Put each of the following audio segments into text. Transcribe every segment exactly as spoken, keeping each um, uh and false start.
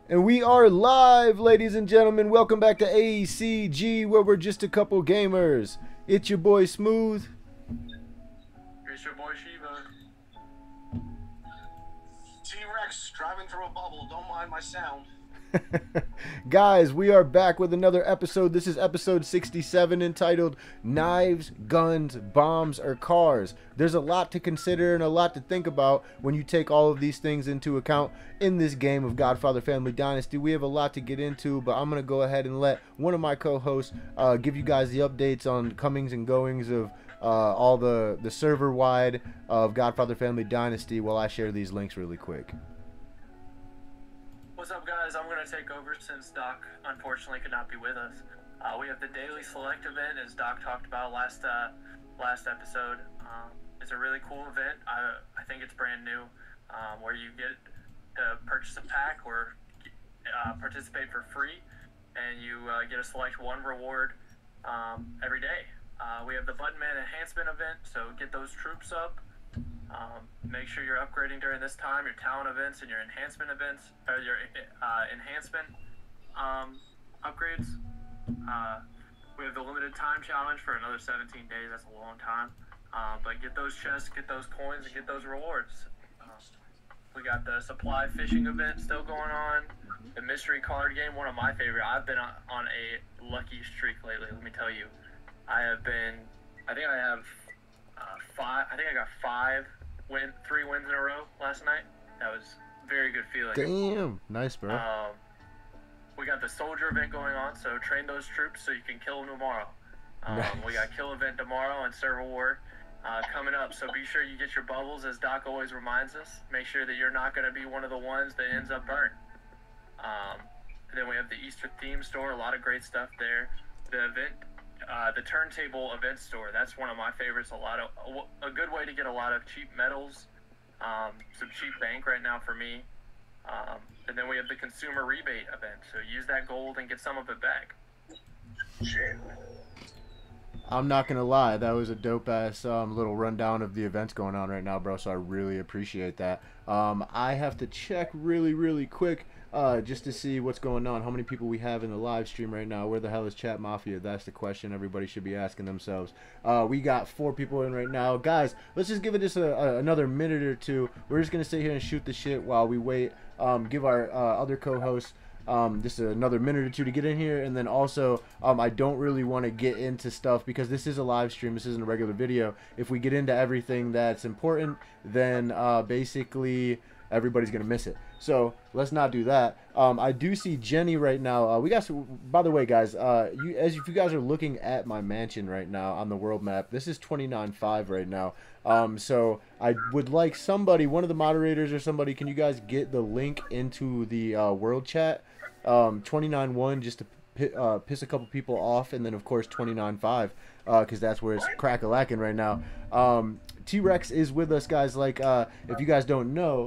And we are live, ladies and gentlemen. Welcome back to A C G, where we're just a couple gamers. It's your boy Smooth. It's your boy Shiva. T-Rex driving through a bubble. Don't mind my sound. Guys, we are back with another episode. This is episode sixty-seven, entitled Knives, Guns, Bombs, or Cars. There's a lot to consider and a lot to think about when you take all of these things into account in this game of Godfather Family Dynasty. We have a lot to get into, but I'm going to go ahead and let one of my co-hosts uh, give you guys the updates on comings and goings of uh, all the, the server-wide of Godfather Family Dynasty while I share these links really quick. What's up, guys? I'm going to take over since Doc unfortunately could not be with us. Uh, we have the Daily Select event, as Doc talked about last uh, last episode. Um, it's a really cool event. I, I think it's brand new, um, where you get to purchase a pack or uh, participate for free, and you uh, get to select one reward um, every day. Uh, we have the Buttonman Enhancement event, so get those troops up. Um, make sure you're upgrading during this time, your talent events and your enhancement events, or your uh, enhancement um, upgrades. Uh, we have the limited time challenge for another seventeen days. That's a long time. Uh, but get those chests, get those coins, and get those rewards. Uh, we got the supply fishing event still going on. The mystery card game, one of my favorite. I've been on, on a lucky streak lately, let me tell you. I have been, I think I have uh, five, I think I got five win, three wins in a row last night. That was a very good feeling. Damn, nice, bro. Um, we got the soldier event going on, so train those troops so you can kill them tomorrow. Um, nice. We got kill event tomorrow and server war uh, coming up, so be sure you get your bubbles, as Doc always reminds us. Make sure that you're not going to be one of the ones that ends up burnt. Um, and then we have the Easter theme store, a lot of great stuff there. The event, uh, the turntable event store, that's one of my favorites. A lot of a, a good way to get a lot of cheap metals, um, some cheap bank right now for me. Um, and then we have the consumer rebate event, so use that gold and get some of it back. Shit. I'm not gonna lie, that was a dope ass um, little rundown of the events going on right now, bro. So I really appreciate that. Um, I have to check really, really quick uh, just to see what's going on. How many people we have in the live stream right now? Where the hell is Chat Mafia? That's the question everybody should be asking themselves. Uh, we got four people in right now, guys. Let's just give it just a, a, another minute or two. We're just gonna sit here and shoot the shit while we wait. Um, give our uh, other co-hosts Um, just another minute or two to get in here, and then also um, I don't really want to get into stuff because this is a live stream, this isn't a regular video. If we get into everything that's important, then uh, basically everybody's gonna miss it, so let's not do that. um, I do see Jenny right now. Uh, we got some, by the way, guys, uh, you, as if you guys are looking at my mansion right now on the world map, this is twenty-nine five right now. Um, so I would like somebody, one of the moderators or somebody, can you guys get the link into the uh, world chat? Um, twenty-nine one, just to pi uh, piss a couple people off, and then of course twenty-nine five, because uh, that's where it's crack-a-lacking right now. Um, T-Rex is with us, guys. Like, uh, if you guys don't know,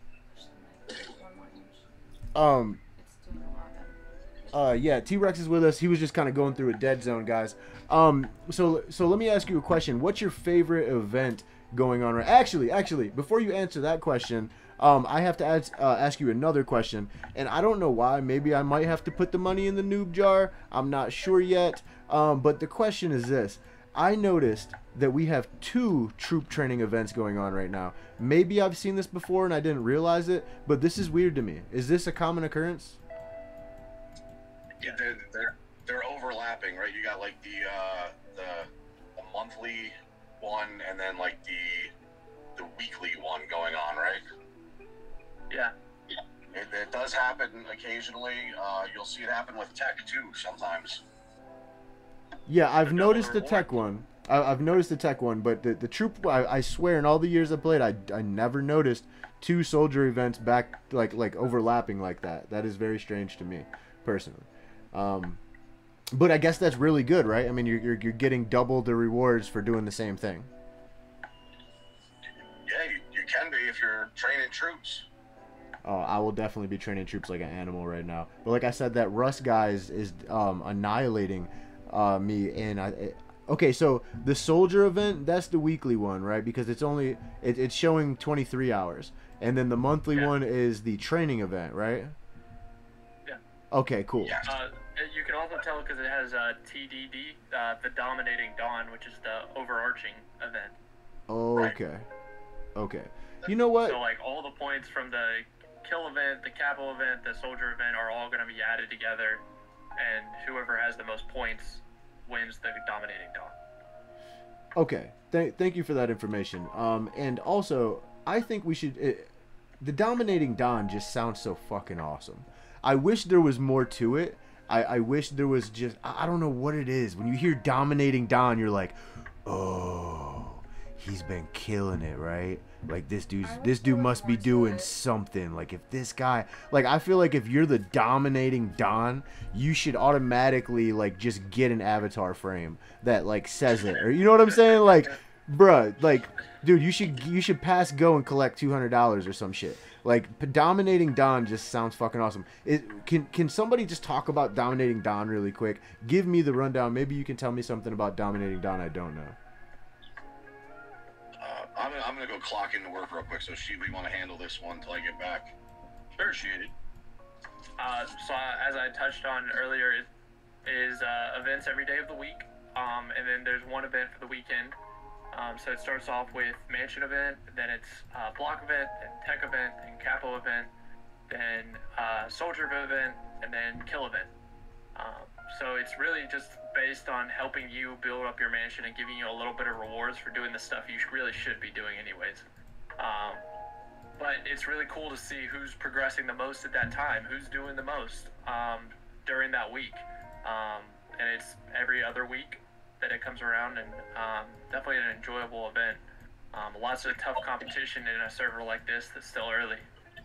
um, uh, yeah, T-Rex is with us. He was just kind of going through a dead zone, guys. Um, so, so let me ask you a question. What's your favorite event going on right? Actually, actually, before you answer that question, Um, I have to ask, uh, ask you another question, and I don't know why. Maybe I might have to put the money in the noob jar. I'm not sure yet. Um, but the question is this. I noticed that we have two troop training events going on right now. Maybe I've seen this before and I didn't realize it, but this is weird to me. Is this a common occurrence? Yeah, they're, they're, they're overlapping, right? You got like the, uh, the, the monthly one and then like the, the weekly one going on, right? Yeah. It, it does happen occasionally. Uh, you'll see it happen with tech too sometimes. Yeah, I've The noticed the reward. tech one. I, I've noticed the tech one, but the, the troop, I, I swear in all the years I played, I, I never noticed two soldier events back, like, like overlapping like that. That is very strange to me, personally. Um, but I guess that's really good, right? I mean, you're, you're, you're getting double the rewards for doing the same thing. Yeah, you, you can be if you're training troops. Oh, I will definitely be training troops like an animal right now. But like I said, that Rust guy is, is um, annihilating uh, me. And I, it, okay, so the soldier event, that's the weekly one, right? Because it's only it, it's showing twenty-three hours, and then the monthly Yeah. one is the training event, right? Okay, cool. Yes. Uh, you can also tell because it has uh, T D D, uh, the Dominating Dawn, which is the overarching event. Okay. Okay. You know what? So like all the points from the kill event, the capo event, the soldier event are all going to be added together, and whoever has the most points wins the Dominating Dawn. Okay. Th- thank you for that information. Um, and also, I think we should. It, the Dominating Dawn just sounds so fucking awesome. I wish there was more to it. I, I wish there was just. I, I don't know what it is. When you hear Dominating Dawn, you're like, oh, he's been killing it, right? Like this dude's this dude must be doing something. Like if this guy, like I feel like if you're the Dominating Don, you should automatically like just get an avatar frame that like says it, or you know what I'm saying? Like, bruh, like, dude, you should you should pass go and collect two hundred dollars or some shit. Like Dominating Don just sounds fucking awesome. It, can can somebody just talk about Dominating Don really quick? Give me the rundown. Maybe you can tell me something about Dominating Don I don't know. I'm gonna, I'm gonna go clock into work real quick. So, she, we want to handle this one until I get back. Appreciate it. Uh, so uh, as I touched on earlier, is, is uh, events every day of the week, um, and then there's one event for the weekend. Um, so it starts off with mansion event, then it's uh, block event, then tech event, then capo event, then uh, soldier event, and then kill event. Um, so it's really just based on helping you build up your mansion and giving you a little bit of rewards for doing the stuff you really should be doing anyways. Um, but it's really cool to see who's progressing the most at that time, who's doing the most um, during that week. Um, and it's every other week that it comes around, and um, definitely an enjoyable event. Um, lots of tough competition in a server like this that's still early.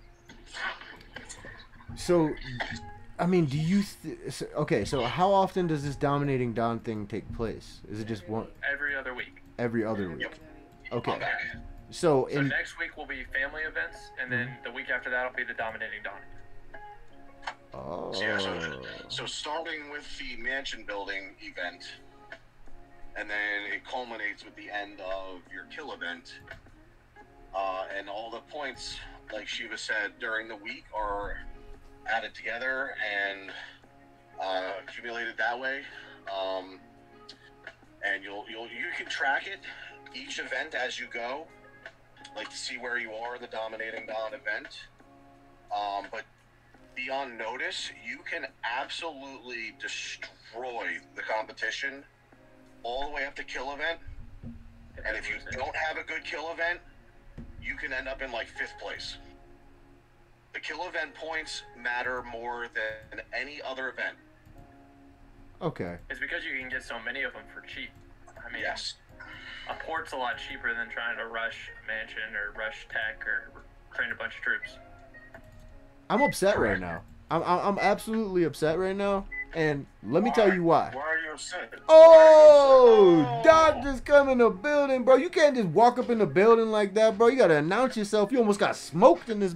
So, I mean, do you... Th- okay, so how often does this Dominating Dawn thing take place? Is it just one... Every other week. Every other week? Yep. Okay. I'm back. So, So in... next week will be family events, and then the week after that will be the Dominating Dawn. Oh. So, yeah, so, so starting with the mansion building event, and then it culminates with the end of your kill event, uh, and all the points, like Shiva said, during the week are added together and uh, accumulated that way. Um, and you'll you'll you can track it each event as you go, like to see where you are in the Dominating Dawn event. Um, but beyond notice, you can absolutely destroy the competition all the way up to kill event. And if you don't have a good kill event, you can end up in like fifth place. The kill event points matter more than any other event. Okay. It's because you can get so many of them for cheap. I mean, Yes. a port's a lot cheaper than trying to rush a mansion or rush tech or train a bunch of troops. I'm upset right now. I'm, I'm I'm absolutely upset right now, and let me tell you why. Why are you upset? Oh, doctors come in the building, bro. You can't just walk up in the building like that, bro. You gotta announce yourself. You almost got smoked in this.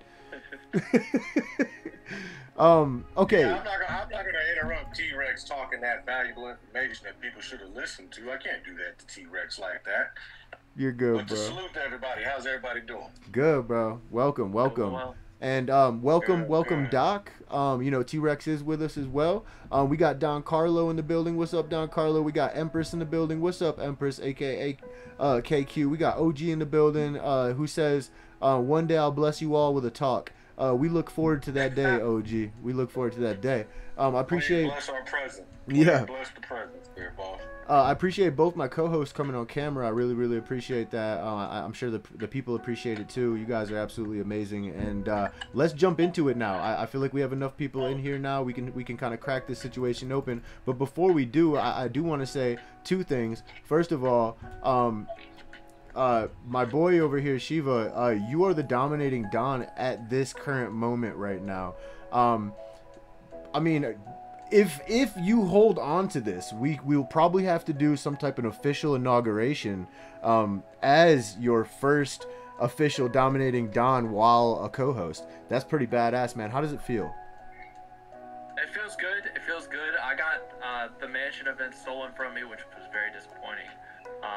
um. Okay. Yeah, I'm not gonna, I'm not gonna interrupt T-Rex talking that valuable information that people should have listened to. I can't do that to T-Rex like that. You're good, But to bro. salute to everybody. How's everybody doing? Good, bro. Welcome, welcome. Well, And um, welcome, Good, welcome, good. Doc. Um, you know, T-Rex is with us as well. Um, we got Don Carlo in the building. What's up, Don Carlo? We got Empress in the building. What's up, Empress, a k a. Uh, K Q. We got O G in the building uh, who says, uh, one day I'll bless you all with a talk. Uh, we look forward to that day, O G. We look forward to that day. Um, I appreciate... Bless our present. Yeah. Bless the presents there, boss. Uh, I appreciate both my co-hosts coming on camera. I really, really appreciate that. Uh, I, I'm sure the, the people appreciate it too. You guys are absolutely amazing. And uh, let's jump into it now. I, I feel like we have enough people in here now. We can we can kind of crack this situation open. But before we do, I, I do want to say two things. First of all, um, uh, my boy over here, Shiva, uh, you are the Dominating Don at this current moment right now. Um, I mean... If if you hold on to this, we we'll probably have to do some type of official inauguration um, as your first official Dominating Don while a co-host. That's pretty badass, man. How does it feel? it feels good. It feels good. I got uh, the mansion event stolen from me, which was very disappointing. Um,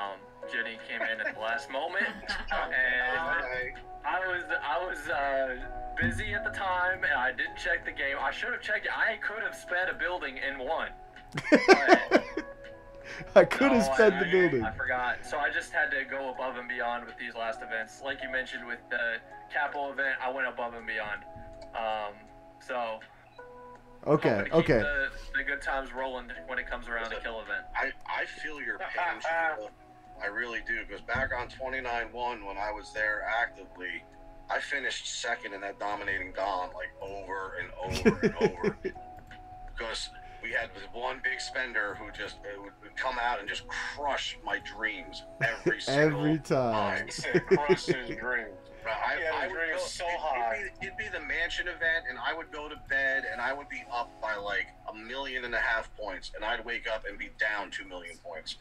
Jenny came in at the last moment, and I was I was uh, busy at the time, and I didn't check the game. I should have checked it. I could have sped a building and won. But I could no, have sped I, the building. I forgot. So I just had to go above and beyond with these last events. Like you mentioned with the Capo event, I went above and beyond. Um, so. Okay, to keep okay. The, the good times rolling when it comes around the kill event. I, I feel your pain, Sheila. I really do, because back on twenty-nine one, when I was there actively, I finished second in that dominating Dawn, like, over and over and over. Because we had this one big spender who just uh, would, would come out and just crush my dreams every single Every time. He said crush his dreams. I, Yeah, I the would dream go, is so it- high. It'd be, it'd be the mansion event, and I would go to bed, and I would be up by like a million and a half points, and I'd wake up and be down two million points.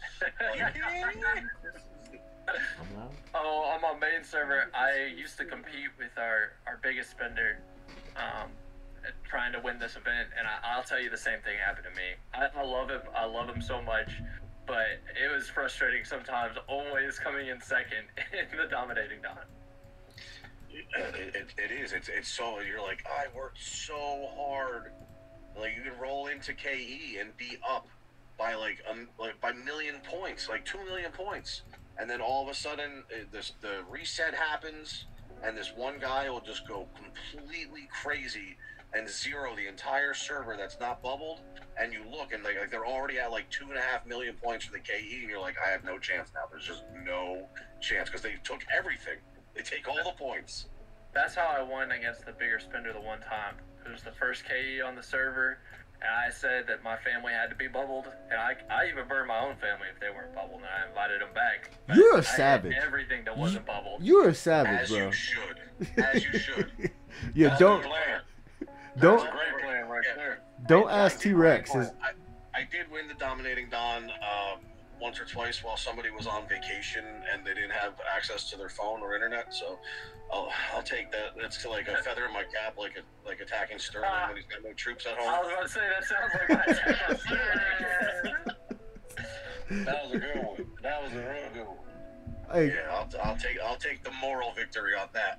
Oh, on my main server, I used to compete with our, our biggest spender, um, at trying to win this event, and I, I'll tell you the same thing happened to me. I, I love him, I love him so much, but it was frustrating sometimes, always coming in second in the dominating Dawn. It, it, it is. It's it's so you're like I worked so hard. Like you can roll into K E and be up by like um like by million points, like two million points, and then all of a sudden uh, this the reset happens, and this one guy will just go completely crazy and zero the entire server that's not bubbled. And you look and like, like they're already at like two and a half million points for the K E, and you're like, I have no chance now. There's just no chance because they took everything. They take all the points. That's how I won against the bigger spender the one time. It was the first K E on the server, and I said that my family had to be bubbled, and I, I even burned my own family if they weren't bubbled, and I invited them back. But You're a I had savage. everything that wasn't bubbled. You're a savage, As bro. you should. As you should. Yeah, That's don't a plan. don't That's a great plan right Yeah. there. don't I- I ask did T Rex. win- I, I did win the Dominating Dawn um, once or twice while somebody was on vacation and they didn't have access to their phone or internet. So I'll, I'll take that. That's like a feather in my cap, like a, like attacking Sterling when he's got no troops at I home. was about to say, that sounds like my That was a good one. That was a real good one. Hey, Yeah, I'll, I'll take I'll take the moral victory on that.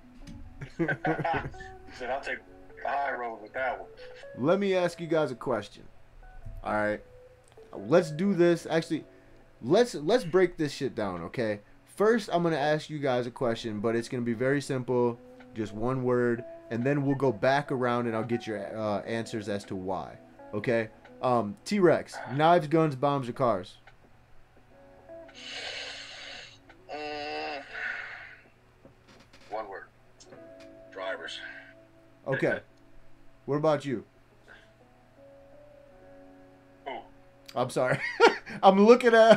He said, I'll take the high road with that one. let me ask you guys a question. All right, let's do this. Actually, let's let's break this shit down, okay? First, I'm gonna ask you guys a question, but it's gonna be very simple, just one word, and then we'll go back around and I'll get your uh, answers as to why. Okay? Um, T Rex, knives, guns, bombs, or cars? Uh, One word. drivers. Okay. What about you? Who? I'm sorry. I'm looking at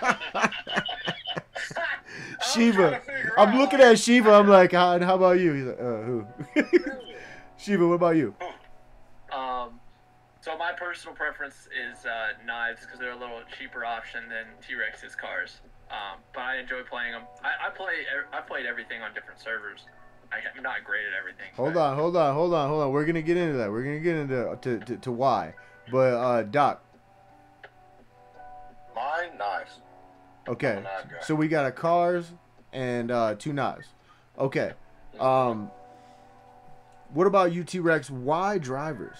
Shiva. I'm looking at Shiva. I'm like, how, and how about you? He's like, uh, who? Shiva, what about you? Um, so my personal preference is uh, knives because they're a little cheaper option than T-Rex's cars. Um, but I enjoy playing them. I, I play. I played everything on different servers. I, I'm not great at everything. Hold but- on, hold on, hold on, hold on. We're gonna get into that. We're gonna get into to, to, to why. But uh, Doc, Mine, knives. okay. I'm a knife guy. So we got a cars and uh, two knives. Okay. Um, what about you, T Rex? Why drivers?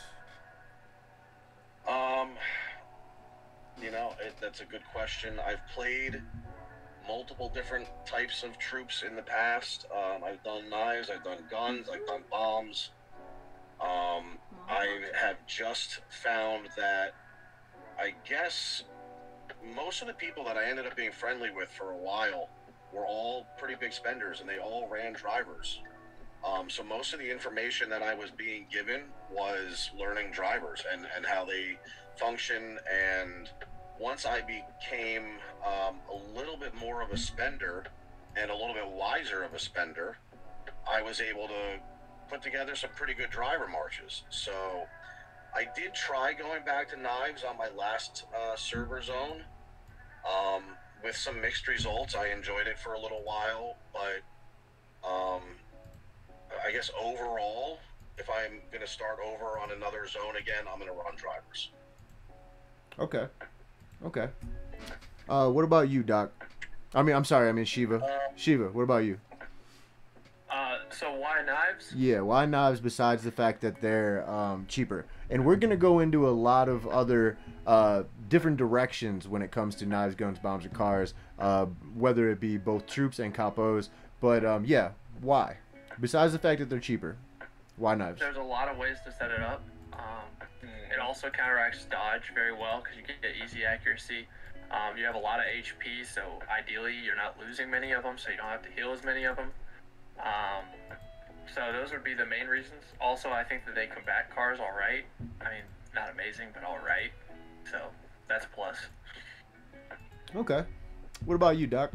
Um, you know, it, that's a good question. I've played multiple different types of troops in the past. Um, I've done knives, I've done guns, I've done bombs. Um, I have just found that I guess most of the people that I ended up being friendly with for a while were all pretty big spenders and they all ran drivers. Um, so most of the information that I was being given was learning drivers and, and how they function. And once I became um, a little bit more of a spender and a little bit wiser of a spender, I was able to put together some pretty good driver marches. So I did try going back to knives on my last uh, server zone um, with some mixed results. I enjoyed it for a little while, but um, I guess overall, if I'm going to start over on another zone again, I'm going to run drivers. Okay. Okay. Uh, what about you, Doc? I mean, I'm sorry. I mean Shiva. Um, Shiva, what about you? Uh, so why knives? Yeah, why knives besides the fact that they're um, cheaper? And we're going to go into a lot of other uh, different directions when it comes to knives, guns, bombs, and cars, uh, whether it be both troops and capos. But yeah, um, yeah, why? Besides the fact that they're cheaper, why knives? There's a lot of ways to set it up. Um, it also counteracts dodge very well because you get easy accuracy. Um, you have a lot of H P, so ideally you're not losing many of them, so you don't have to heal as many of them. Um, so those would be the main reasons. Also, I think that they combat cars all right. I mean, not amazing, but all right. So that's a plus. Okay. What about you, Doc?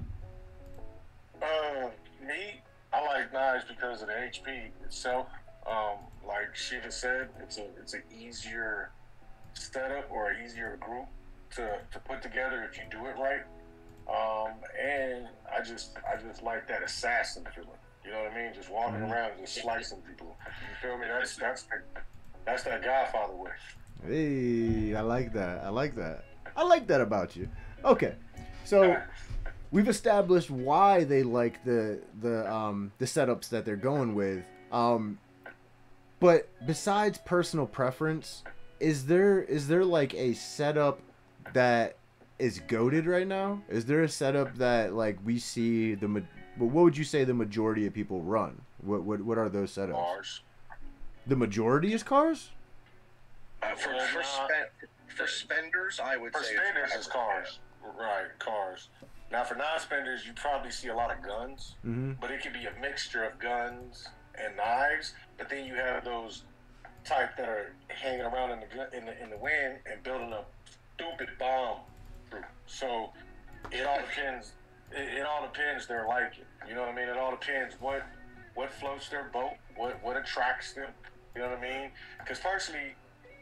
Uh, me, I like knives because of the H P itself. Um, like Shiva said, it's a it's an easier setup or an easier group to, to put together if you do it right. Um, and I just I just like that assassin feeling. You know what I mean? Just walking Mhm. around and just slicing people. You feel me? That's that's the, that's that Godfather way. Hey, I like that. I like that. I like that about you. Okay. So we've established why they like the the um the setups that they're going with. Um but besides personal preference, is there is there like a setup that is goated right now? Is there a setup that like we see the ma- but what would you say the majority of people run? What what what are those setups? Cars. The majority is cars? Uh, for, Well, for, nah. spend, for spenders, I would For say spenders, it's it's cars. Right, cars. Now, for non-spenders, you probably see a lot of guns, Mm-hmm. but it could be a mixture of guns and knives. But then you have those type that are hanging around in the gu- in the in the wind and building a stupid bomb through. So it all depends. It, it all depends their liking. You know what I mean? It all depends what what floats their boat, what what attracts them. You know what I mean? Because personally,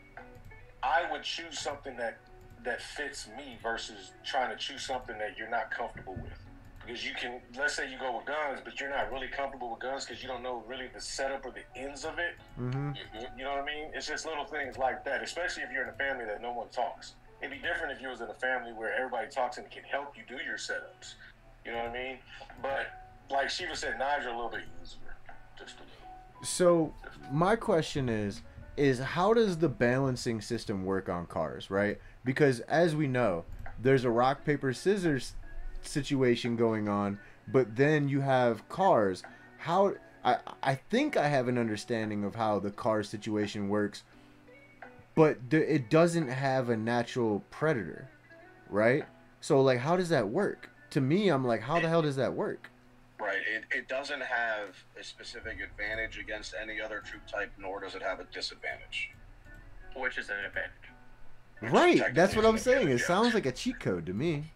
I would choose something that that fits me versus trying to choose something that you're not comfortable with. Because you can, let's say you go with guns, but you're not really comfortable with guns because you don't know really the setup or the ends of it. Mm-hmm. You know what I mean? It's just little things like that, especially if you're in a family that no one talks. It'd be different if you was in a family where everybody talks and can help you do your setups. You know what I mean? But like Shiva said, knives are a little bit easier. Just a little. So my question is is how does the balancing system work on cars, right? Because as we know, there's a rock paper scissors situation going on, but then you have cars. How I I think I have an understanding of how the car situation works, but th- it doesn't have a natural predator, right? So like how does that work? To me, I'm like, how the hell does that work? Right. It, it doesn't have a specific advantage against any other troop type, nor does it have a disadvantage. Which is an advantage. Right, that's what I'm saying. It Yeah. sounds like a cheat code to me.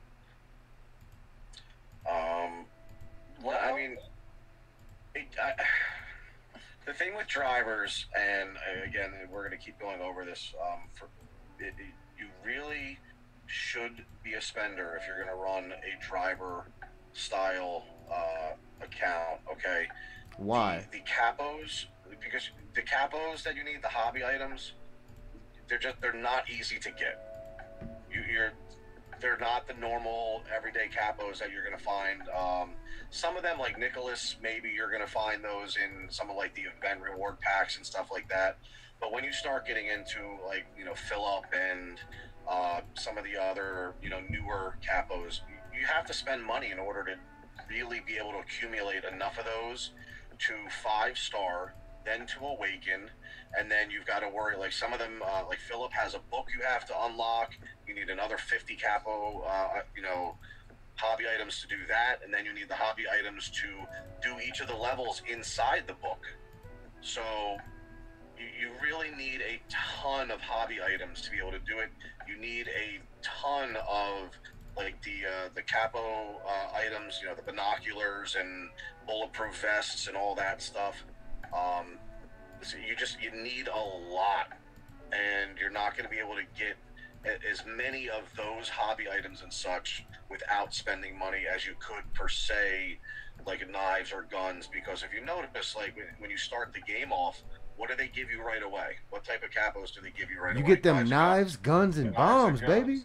Um, well, I mean, it, I, the thing with drivers, and uh, again, we're going to keep going over this. Um, for it, it, you really should be a spender if you're going to run a driver style uh, account. Okay. Why? The, the capos, because the capos that you need, the hobby items, they're just they're not easy to get. You, you're they're not the normal everyday capos that you're gonna find. Um, some of them, like Nicholas, maybe you're gonna find those in some of like the event reward packs and stuff like that. But when you start getting into like you know Philip and uh, some of the other you know newer capos, you, you have to spend money in order to really be able to accumulate enough of those to five star, then to awaken, and then you've got to worry like some of them uh, like Philip has a book you have to unlock. You need another fifty capo uh, you know hobby items to do that, and then you need the hobby items to do each of the levels inside the book. So you, you really need a ton of hobby items to be able to do it. You need a ton of like the uh, the capo uh, items, you know, the binoculars and bulletproof vests and all that stuff. Um, so you just you need a lot, and you're not going to be able to get a- as many of those hobby items and such without spending money as you could per se, like knives or guns. Because if you notice, like when, when you start the game off, what do they give you right away? What type of capos do they give you right You away? get them and knives, guns, and Knives and bombs, guns. baby.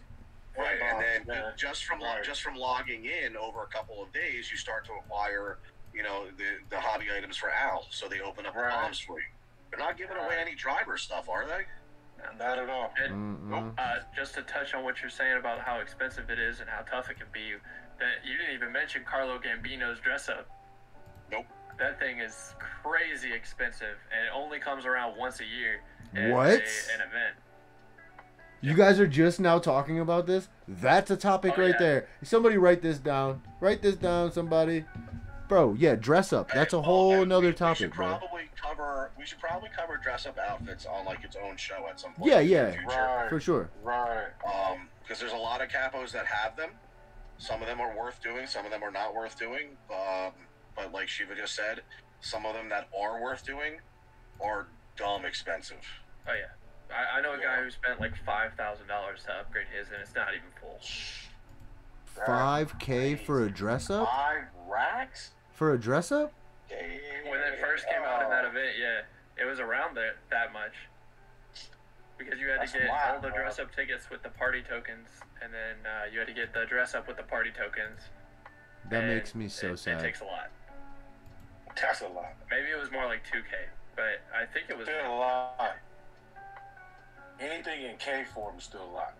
Right, and then Yeah. just from Right. just from logging in over a couple of days, you start to acquire, you know, the the hobby items for Al. So they open up the Right. bombs for you. They're not giving away any driver stuff, are they? Not at all. And Mm-mm. uh, just to touch on what you're saying about how expensive it is and how tough it can be, that you didn't even mention Carlo Gambino's dress up. Nope. That thing is crazy expensive, and it only comes around once a year. as What? A, an event. You guys are just now talking about this? That's a topic Oh, right yeah. there. Somebody write this down. Write this down, somebody. Bro, yeah, dress up. That's a Well, whole and nother we, topic, we should bro. probably cover. We should probably cover dress up outfits on like its own show at some point. Yeah, in yeah. the future. Right. For sure. Right. Um, because there's a lot of capos that have them. Some of them are worth doing. Some of them are not worth doing. Um, but like Shiva just said, some of them that are worth doing are dumb expensive. Oh yeah, I, I know a guy who spent like five thousand dollars to upgrade his, and it's not even full. five K for a dress up? Five racks? For a dress up? When it first came out in that event, yeah, it was around that that much. Because you had That's to get wild, all the bro. dress up tickets with the party tokens, and then uh, you had to get the dress up with the party tokens. That and makes me so it, sad. It takes a lot. That's a lot. Maybe it was more like two K, but I think it was. Still a lot. Anything in K form is still a lot.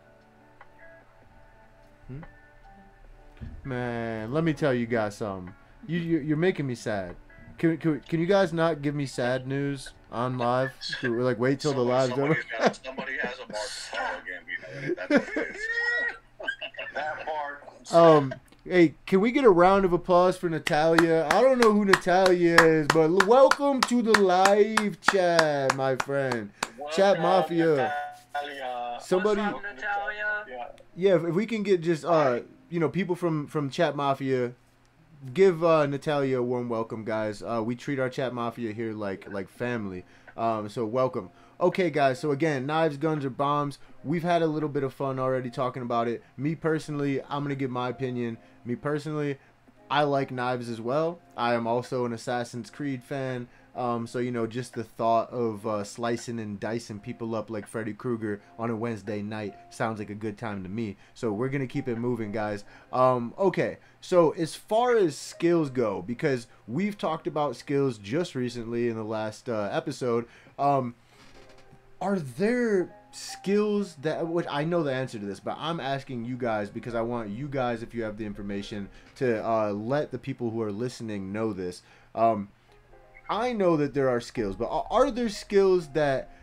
Man, let me tell you guys something. You, you you're making me sad. Can, can can you guys not give me sad news on live? Can we, like wait till the Somebody- live's over. somebody's got- Somebody has a Mark Carlo Gambino in it. That's what it is. That part. Um, hey, can we get a round of applause for Natalia? I don't know who Natalia is, but l- welcome to the live chat, my friend. Chat Welcome, Mafia. Natalia. Somebody, What's up, Natalia? Yeah. yeah, if, if we can get just uh, you know, people from from Chat Mafia, give uh Natalia a warm welcome, guys. Uh, we treat our Chat Mafia here like like family. Um, so welcome. Okay, guys. So again, knives, guns, or bombs. We've had a little bit of fun already talking about it. Me personally, I'm gonna give my opinion. Me personally, I like knives as well. I am also an Assassin's Creed fan. Um, so, you know, just the thought of uh, slicing and dicing people up like Freddy Krueger on a Wednesday night sounds like a good time to me. So we're going to keep it moving, guys. Um, okay, so as far as skills go, because we've talked about skills just recently in the last uh, episode, um, are there skills that, which I know the answer to this, but I'm asking you guys because I want you guys, if you have the information, to uh, let the people who are listening know this. Um, I know that there are skills, but are, are there skills that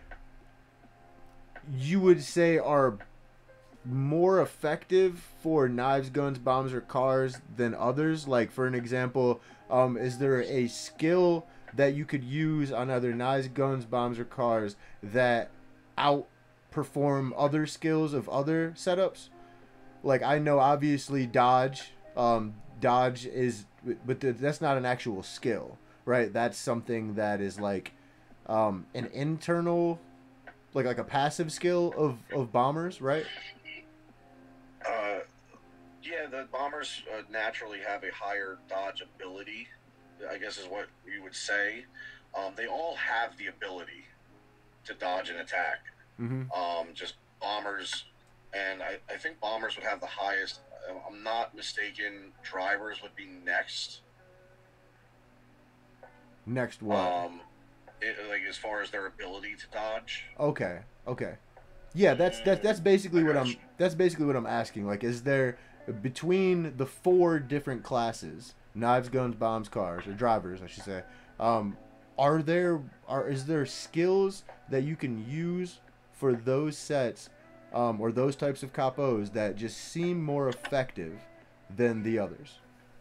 you would say are more effective for knives, guns, bombs, or cars than others? Like, for an example, um, is there a skill that you could use on either knives, guns, bombs, or cars that outperform other skills of other setups? Like, I know obviously dodge, um, dodge is, but that's not an actual skill, right? That's something that is like um, an internal, like like a passive skill of, of bombers, right? Uh, yeah, the bombers uh, naturally have a higher dodge ability, I guess is what you would say. Um, they all have the ability to dodge and attack. Mm-hmm. Um, just bombers, and I, I think bombers would have the highest. I'm not mistaken, drivers would be next. Next what? Um, it, like as far as their ability to dodge. Okay, okay. Yeah, that's that's that's basically what I'm that's basically what I'm asking. Like, is there between the four different classes, knives, guns, bombs, cars, or drivers, I should say, um, are there are is there skills that you can use for those sets, um, or those types of capos that just seem more effective than the others?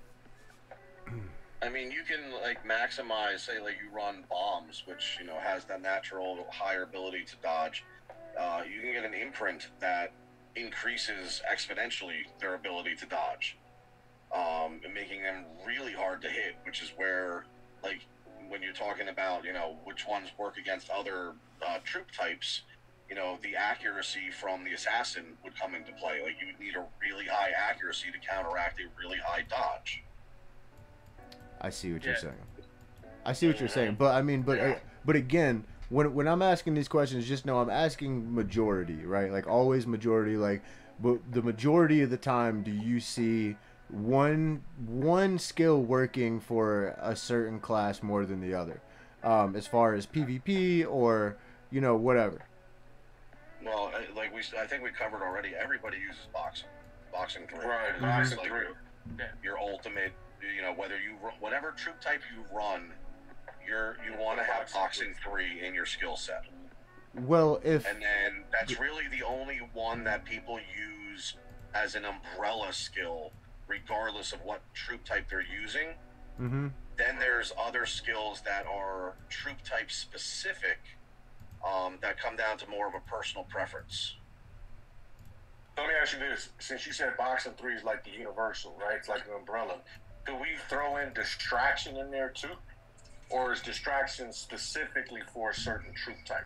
I mean, you can like maximize, say, like you run bombs, which you know has that natural higher ability to dodge. Uh, you can get an imprint that increases exponentially their ability to dodge, um, and making them really hard to hit. Which is where, like, when you're talking about, you know, which ones work against other uh, troop types, you know, the accuracy from the assassin would come into play. Like, you would need a really high accuracy to counteract a really high dodge. I see what Yeah. you're saying. I see what you're saying, but I mean, but uh, but again, when when I'm asking these questions, just know I'm asking majority, right? Like always majority. Like, but the majority of the time, do you see one one skill working for a certain class more than the other, um, as far as PvP or you know whatever? Well, I- like we, I think we covered already. Everybody uses boxing, boxing three. Right, It's boxing like three. Your, your ultimate, you know, whether you ru- whatever troop type you run, you're you want to have boxing three in your skill set. Well, if And then that's really the only one that people use as an umbrella skill, regardless of what troop type they're using. mm-hmm. Then there's other skills that are troop type specific, um, that come down to more of a personal preference. Let me ask you this: since you said boxing three is like the universal, right? It's like an umbrella. Do we throw in distraction in there too, or is distraction specifically for a certain troop type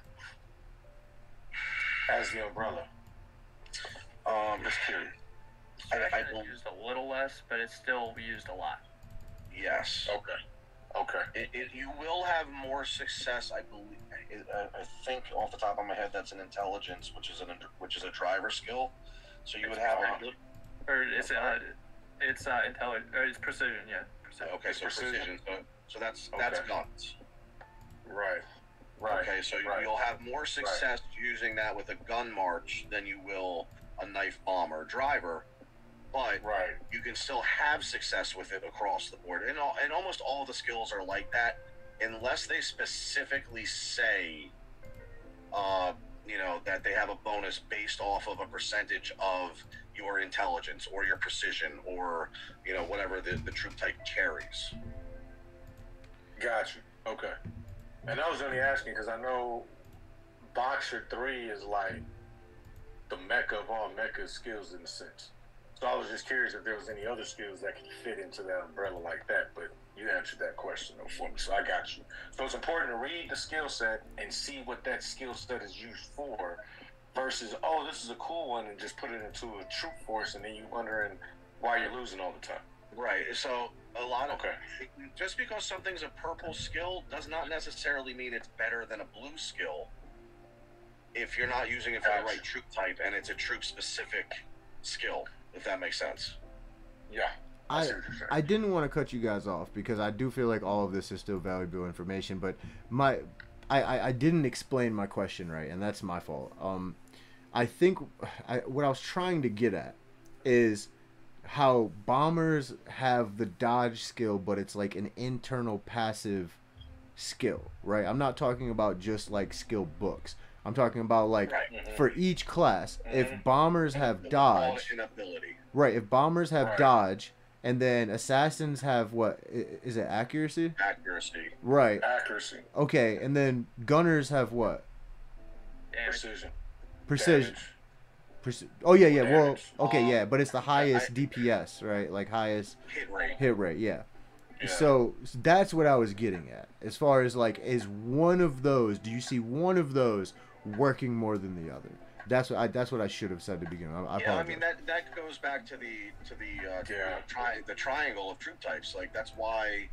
as the umbrella? Um, Just curious. I, I Distraction will, is used a little less, but it's still used a lot. yes. Okay. Okay. It, it, you will have more success, I believe. It, I, I think off the top of my head, that's an intelligence, which is an which is a driver skill. So you would have a, Or it's uh, it's uh, intelligent, or it's precision, yeah. Precision. okay, so Precision. precision. So, so that's that's Okay. guns. Right. Right. Okay, so right. you'll have more success using that with a gun march than you will a knife bomb or driver. But Right. you can still have success with it across the board. And, all, and almost all the skills are like that, unless they specifically say, uh, you know, that they have a bonus based off of a percentage of your intelligence or your precision or, you know, whatever the, the troop type carries. Got you. Okay. And I was only asking because I know Boxer three is like the mecca of all mecca skills in a sense. So I was just curious if there was any other skills that could fit into that umbrella like that, but you answered that question though for me, so I got you. So it's important to read the skill set and see what that skill set is used for versus, oh, this is a cool one, and just put it into a troop force and then you wondering why you're losing all the time. Right. So a lot of Okay. just because something's a purple skill does not necessarily mean it's better than a blue skill if you're not using it for the Gotcha. right troop type and it's a troop specific skill, if that makes sense. Yeah. I see what you're saying. I didn't want to cut you guys off because I do feel like all of this is still valuable information, but my I, I, I didn't explain my question right, and that's my fault. Um, I think I, what I was trying to get at is how bombers have the dodge skill, but it's like an internal passive skill, right? I'm not talking about just like skill books. I'm talking about like Right. Mhm. for each class. If Mhm. bombers have dodge, An ability. right? If bombers have Right. dodge, and then assassins have what? i- Is it accuracy? Accuracy. Right. Accuracy, Okay, and then gunners have what? Damage. precision, Precision. damage. Preci- oh yeah, yeah. Well, Damage. okay, Um, yeah, but it's the highest I- D P S, right? Like highest Hit rate. hit rate. Yeah. Yeah. So s- that's what I was getting at. As far as like, is one of those? Do you see one of those working more than the other? That's what I. That's what I should have said to begin. I, I Yeah, I apologize. mean that that goes back to the to the uh, Yeah. tri- the triangle of troop types. Like that's why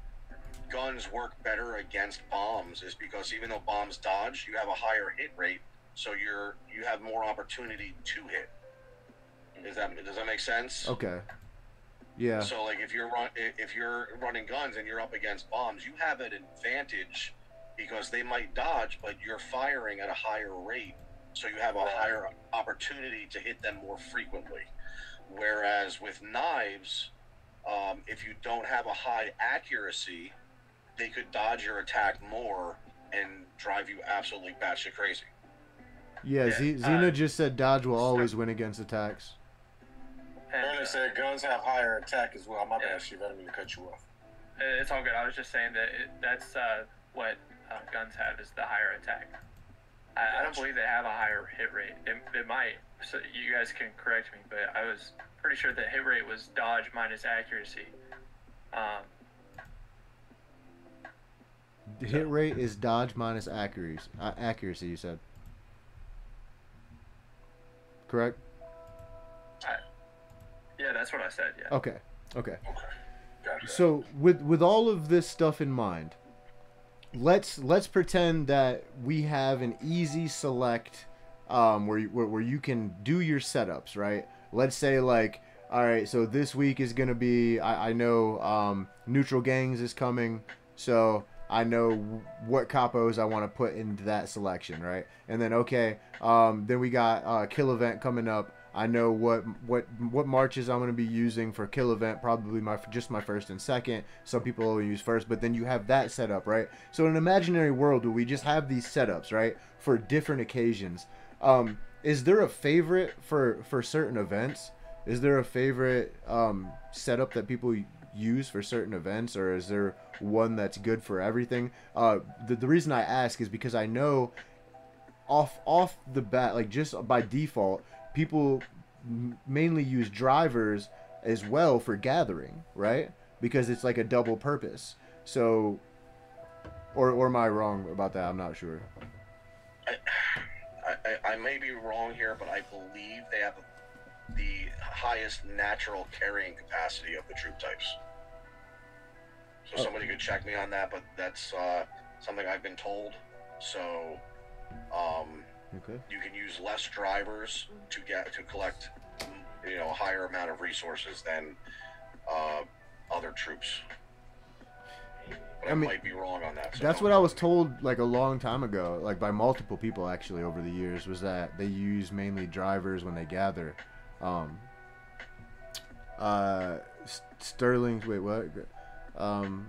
guns work better against bombs, is because even though bombs dodge, you have a higher hit rate, so you're you have more opportunity to hit. Does that does that make sense? Okay. Yeah. So like if you're run if you're running guns and you're up against bombs, you have an advantage because they might dodge, but you're firing at a higher rate, so you have a higher opportunity to hit them more frequently. Whereas with knives, um, if you don't have a high accuracy, they could dodge your attack more and drive you absolutely batshit crazy. Yeah. Yeah, Z- Xena uh, just said dodge will always win against attacks. And, Earlier uh, said guns have higher attack as well. My Yeah. bad, Steve. I didn't mean to cut you off. it's all good. I was just saying that it, that's uh, what uh, guns have is the higher attack. I, I don't Gotcha. believe they have a higher hit rate. It, it might. So you guys can correct me, but I was pretty sure the hit rate was dodge minus accuracy. Um, The hit rate is dodge minus accuracy. Uh, accuracy, you said. Correct. yeah, that's what I said. Yeah. Okay. Okay. Okay. Gotcha. So with with all of this stuff in mind, let's let's pretend that we have an easy select, um, where you, where, where you can do your setups, right? Let's say like, all right, so this week is gonna be, I, I know um, neutral gangs is coming, so I know what capos I want to put into that selection, right? And then okay, um, then we got uh, kill event coming up. I know what what what marches I'm going to be using for kill event. Probably my just my first and second. Some people will use first, but then you have that set up, right? So in an imaginary world where we just have these setups, right, for different occasions. Um, is there a favorite for for certain events? Is there a favorite um, setup that people use for certain events, or is there one that's good for everything? Uh, the the reason I ask is because I know off off the bat, like just by default, people mainly use drivers as well for gathering, right? Because it's like a double purpose. So, or or am I wrong about that? I'm not sure. I, I, I may be wrong here, but I believe they have the highest natural carrying capacity of the troop types. So Oh. somebody could check me on that, but that's uh, something I've been told. So, um, Okay. you can use less drivers to get to collect, you know, a higher amount of resources than uh, other troops. But I, I mean, might be wrong on that. So That's don't what I quote was me. told like a long time ago, like by multiple people actually over the years, was that they use mainly drivers when they gather. Um, uh, S- Sterling's wait what? Um,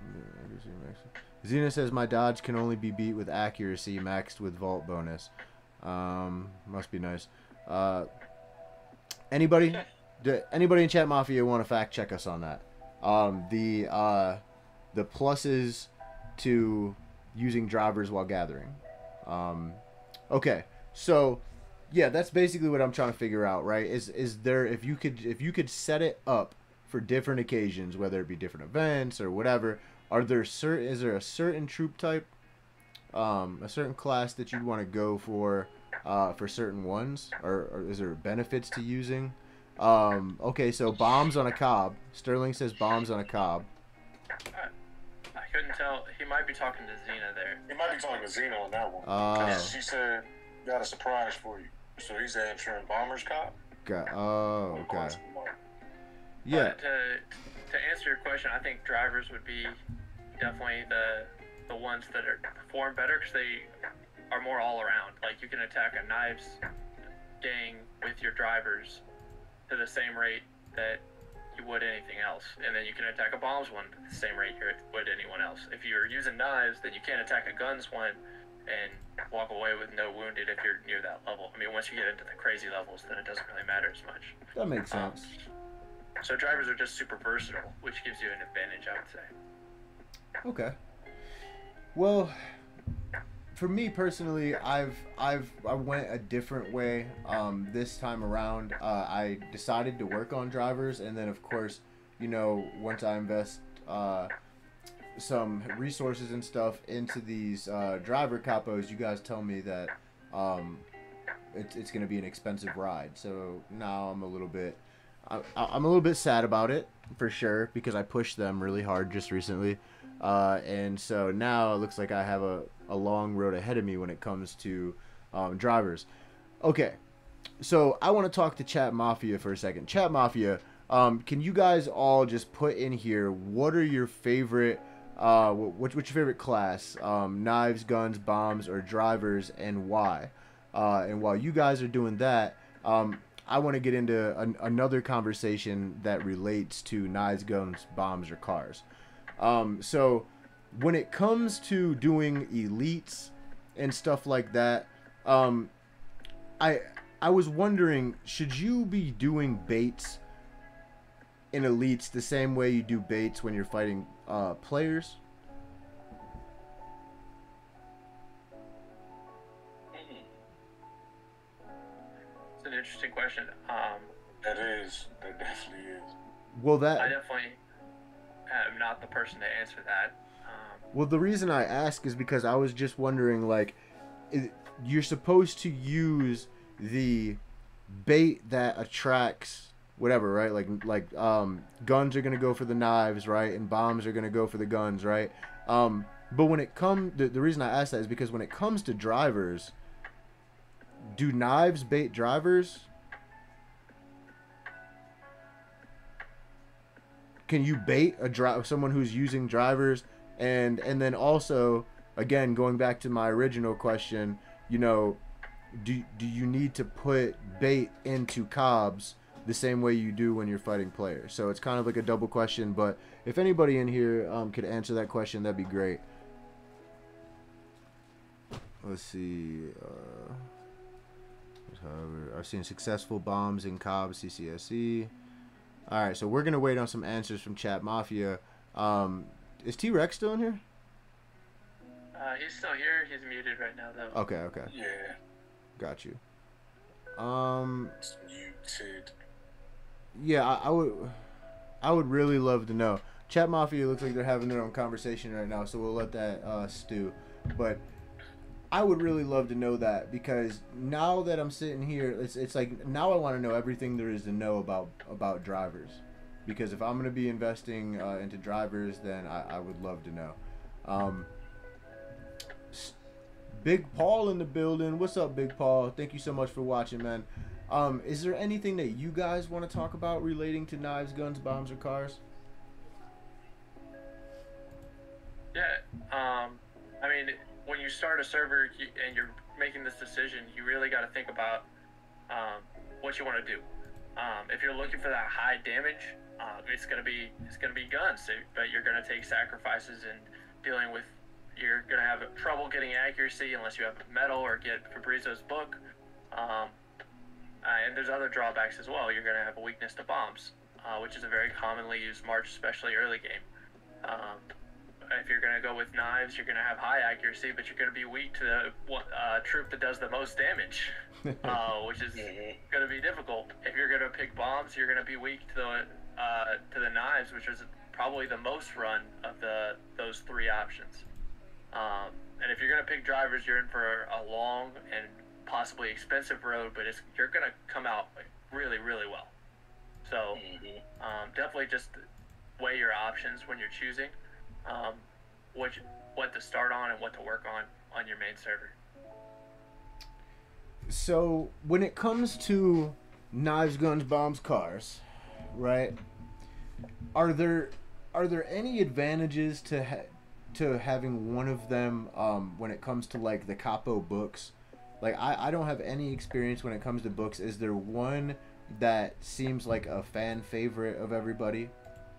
Xena says my dodge can only be beat with accuracy, maxed with vault bonus. Um, must be nice. Uh, anybody? Do, anybody in Chat Mafia want to fact check us on that? Um, the uh, the pluses to using drivers while gathering. Um, okay, so yeah, that's basically what I'm trying to figure out, right? Is is there if you could if you could set it up for different occasions, whether it be different events or whatever, are there certain is there a certain troop type, um, a certain class that you'd want to go for, uh, for certain ones, or, or is there benefits to using? Um, okay, so bombs on a cob. Sterling says bombs on a cob. I, I couldn't tell. He might be talking to Xena there. You might be talking to Xena on that one. Oh. She said, got a surprise for you. So he's answering Bomber's Cop. Got, oh, okay. Awesome. Yeah. But to to answer your question, I think drivers would be definitely the the ones that are perform better because they are more all around. Like you can attack a knives gang with your drivers to the same rate that you would anything else, and then you can attack a bombs one at the same rate you would anyone else. If you're using knives, then you can't attack a guns one and walk away with no wounded if you're near that level. I mean, once you get into the crazy levels, then it doesn't really matter as much. That makes Um, sense. so drivers are just super versatile, which gives you an advantage, I would say. Okay. Well, for me personally, I've I've I went a different way um, this time around. Uh, I decided to work on drivers, and then of course, you know, once I invest uh, some resources and stuff into these uh, driver capos, you guys tell me that um, it's it's going to be an expensive ride. So now I'm a little bit I, I'm a little bit sad about it for sure because I pushed them really hard just recently. Uh, and so now it looks like I have a, a long road ahead of me when it comes to um, drivers. Okay, so I want to talk to Chat Mafia for a second. Chat Mafia, um, can you guys all just put in here what are your favorite, uh, what, what's your favorite class? Um, knives, guns, bombs, or drivers, and why? Uh, and while you guys are doing that, um, I want to get into an, another conversation that relates to knives, guns, bombs, or cars. Um, so when it comes to doing elites and stuff like that, um, I I was wondering, should you be doing baits in elites the same way you do baits when you're fighting uh, players? It's an interesting question. Um, That is, that definitely is. Well, I that definitely am not the person to answer that. Um, well the reason I ask is because I was just wondering, like, is, you're supposed to use the bait that attracts whatever, right? Like like um, guns are gonna go for the knives, right? And bombs are gonna go for the guns, right? Um, But when it comes, the, the reason I ask that is because when it comes to drivers, do knives bait drivers? Can you bait a dri- someone who's using drivers? And and then also, again, going back to my original question, you know, do do you need to put bait into cobs the same way you do when you're fighting players? So it's kind of like a double question, but if anybody in here um, could answer that question, that'd be great. Let's see. Uh, however, I've seen successful bombs in cobs, C C S E. All right, so we're gonna wait on some answers from Chat Mafia. Um, is T-Rex still in here? Uh, he's still here. He's muted right now, though. Okay, okay. Yeah. Got you. Um, It's muted. yeah, I, I would, I would really love to know. Chat Mafia looks like they're having their own conversation right now, so we'll let that uh, stew. But I would really love to know that, because now that I'm sitting here, it's it's like now I want to know everything there is to know about about drivers, because if I'm gonna be investing uh, into drivers, then I, I would love to know. Um, Big Paul in the building. What's up, Big Paul? Thank you so much for watching, man. Um, is there anything that you guys want to talk about relating to knives, guns, bombs, or cars? Yeah. Um, I mean, when you start a server you, and you're making this decision, you really got to think about um, what you want to do. Um, if you're looking for that high damage, uh, it's gonna be it's gonna be guns, so, but you're gonna take sacrifices in dealing with. You're gonna have trouble getting accuracy unless you have metal or get Fabrizio's book. Um, uh, and there's other drawbacks as well. You're gonna have a weakness to bombs, uh, which is a very commonly used march, especially early game. Um, if you're gonna go with knives, you're gonna have high accuracy, but you're gonna be weak to the uh, troop that does the most damage, uh, which is gonna be difficult. If you're gonna pick bombs, you're gonna be weak to the uh, to the knives, which is probably the most run of the those three options. Um, and if you're going to pick drivers, you're in for a long and possibly expensive road, but it's, you're going to come out really, really well. So um, definitely just weigh your options when you're choosing um, what, what to start on and what to work on on your main server. So when it comes to knives, guns, bombs, cars, right? Are there are there any advantages to ha- to having one of them um, when it comes to like the Capo books? Like I, I don't have any experience when it comes to books. Is there one that seems like a fan favorite of everybody?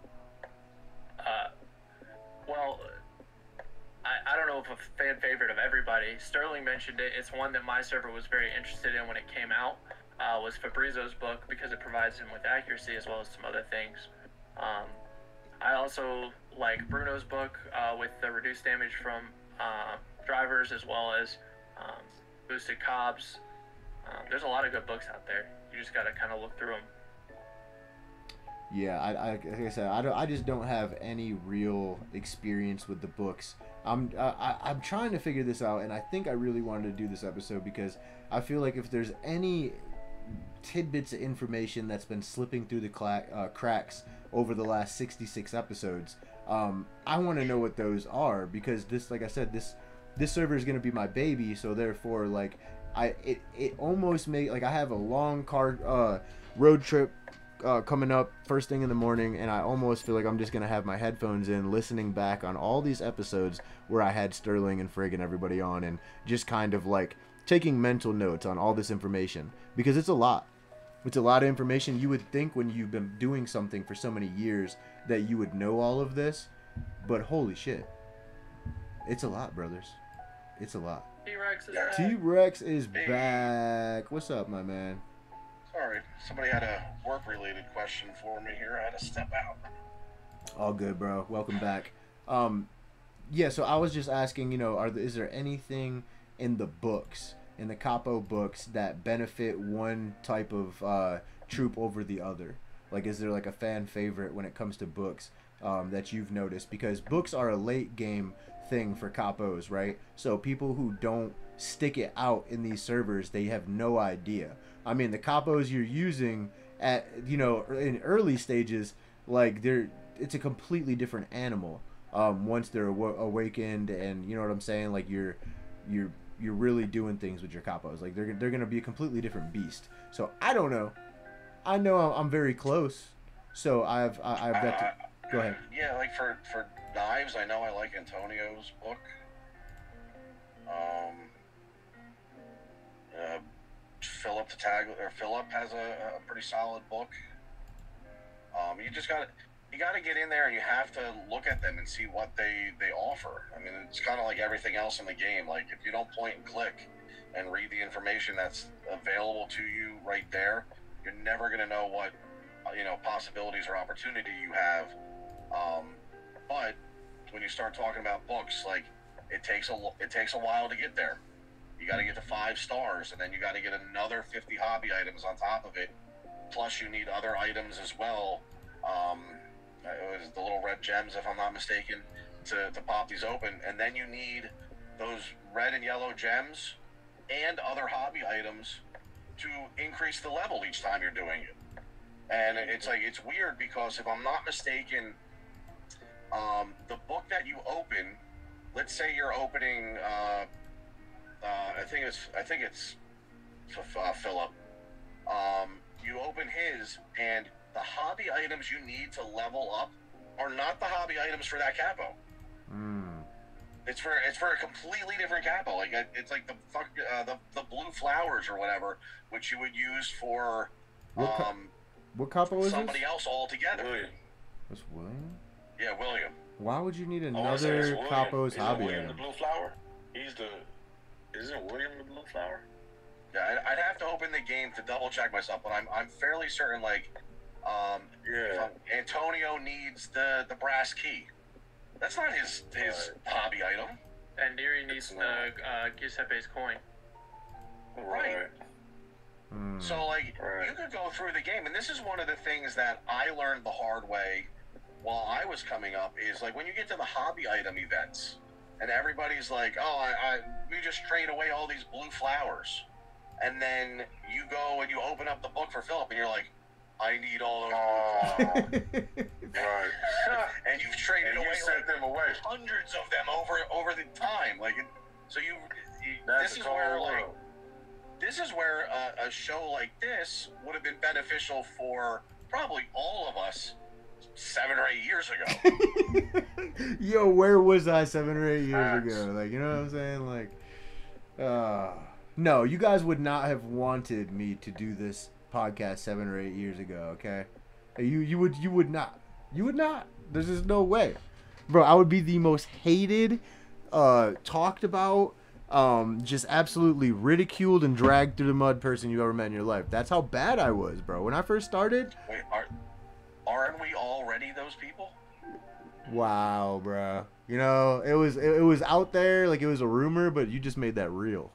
Uh, well, I, I don't know if a fan favorite of everybody. Sterling mentioned it. It's one that my server was very interested in when it came out. Uh, was Fabrizio's book, because it provides him with accuracy as well as some other things. Um, I also like Bruno's book uh, with the reduced damage from uh, drivers as well as um, boosted cobs. Um, there's a lot of good books out there. You just got to kind of look through them. Yeah, I, I like I said, I don't, I just don't have any real experience with the books. I'm, I, I'm trying to figure this out, and I think I really wanted to do this episode because I feel like if there's any tidbits of information that's been slipping through the cla- uh, cracks over the last sixty-six episodes, um, I want to know what those are, because this, like I said, this this server is gonna be my baby, so therefore, like, I it it almost made like I have a long car uh, road trip uh, coming up first thing in the morning, and I almost feel like I'm just gonna have my headphones in, listening back on all these episodes where I had Sterling and Frigg and everybody on, and just kind of like taking mental notes on all this information, because it's a lot. It's a lot of information. You would think when you've been doing something for so many years that you would know all of this, but holy shit, it's a lot, brothers. It's a lot. T-Rex is back. T-Rex is back. What's up, my man? Sorry, somebody had a work-related question for me here. I had to step out. All good, bro. Welcome back. Um, yeah. So I was just asking, you know, are there, is there anything in the books, in the Capo books, that benefit one type of uh, troop over the other? Like, is there like a fan favorite when it comes to books um, that you've noticed? Because books are a late game thing for Capos, right? So people who don't stick it out in these servers, they have no idea. I mean, the Capos you're using at, you know, in early stages, like they're, it's a completely different animal. Um, once they're aw- awakened, and you know what I'm saying, like you're you're you're really doing things with your capos. Like they're they're gonna be a completely different beast. So I don't know. I know I'm very close. So I've I- I've got to go ahead. Yeah, like for for knives, I know I like Antonio's book. Um, uh, Philip the Tag or Philip has a, a pretty solid book. Um, you just got to you got to get in there and you have to look at them and see what they they offer. I mean, it's kind of like everything else in the game. Like if you don't point and click and read the information that's available to you right there, you're never going to know what you know possibilities or opportunity you have. Um, but when you start talking about books, like it takes a it takes a while to get there. You got to get to five stars, and then you got to get another fifty hobby items on top of it. Plus, you need other items as well. Um, it was the little red gems, if I'm not mistaken, to, to pop these open. And then you need those red and yellow gems and other hobby items to increase the level each time you're doing it. And it's like it's weird because if I'm not mistaken, um, the book that you open, let's say you're opening, uh, uh, I think it's I think it's uh, Philip. Um, you open his, and the hobby items you need to level up are not the hobby items for that capo. Mm. It's for it's for a completely different capo. Like it's like the fuck uh, the the blue flowers or whatever, which you would use for What, ca- um what capo is somebody this? else altogether. William. That's William. Yeah, William. Why would you need I wanna say it's another William. capo's Isn't hobby William item? the blue flower? He's the. Isn't William the blue flower? Yeah, I'd, I'd have to open the game to double check myself, but I'm I'm fairly certain like um Yeah. um, Antonio needs the the brass key. That's not his his hobby item. And Neri needs the uh, Giuseppe's coin. Right. Mm. So, like, Right. you could go through the game, and this is one of the things that I learned the hard way while I was coming up, is, like, when you get to the hobby item events, and everybody's like, oh, I, I we just trade away all these blue flowers, and then you go and you open up the book for Philip, and you're like, I need all those Oh, blue flowers. right. And you've traded And you away, sent like, them away. hundreds of them over over the time. Like, so you, you That's this a is cold where, like, world. this is where uh, a show like this would have been beneficial for probably all of us seven or eight years ago. Yo, where was I seven or eight years Facts. ago? Like, you know what I'm saying? Like, uh, no, you guys would not have wanted me to do this podcast seven or eight years ago. Okay, you you would you would not you would not. There's just no way, bro. I would be the most hated, uh, talked about, um, just absolutely ridiculed and dragged through the mud person you ever met in your life. That's how bad I was, bro. When I first started. Wait, are, aren't we already those people? Wow, bro. You know, it was it, it was out there, like it was a rumor, but you just made that real.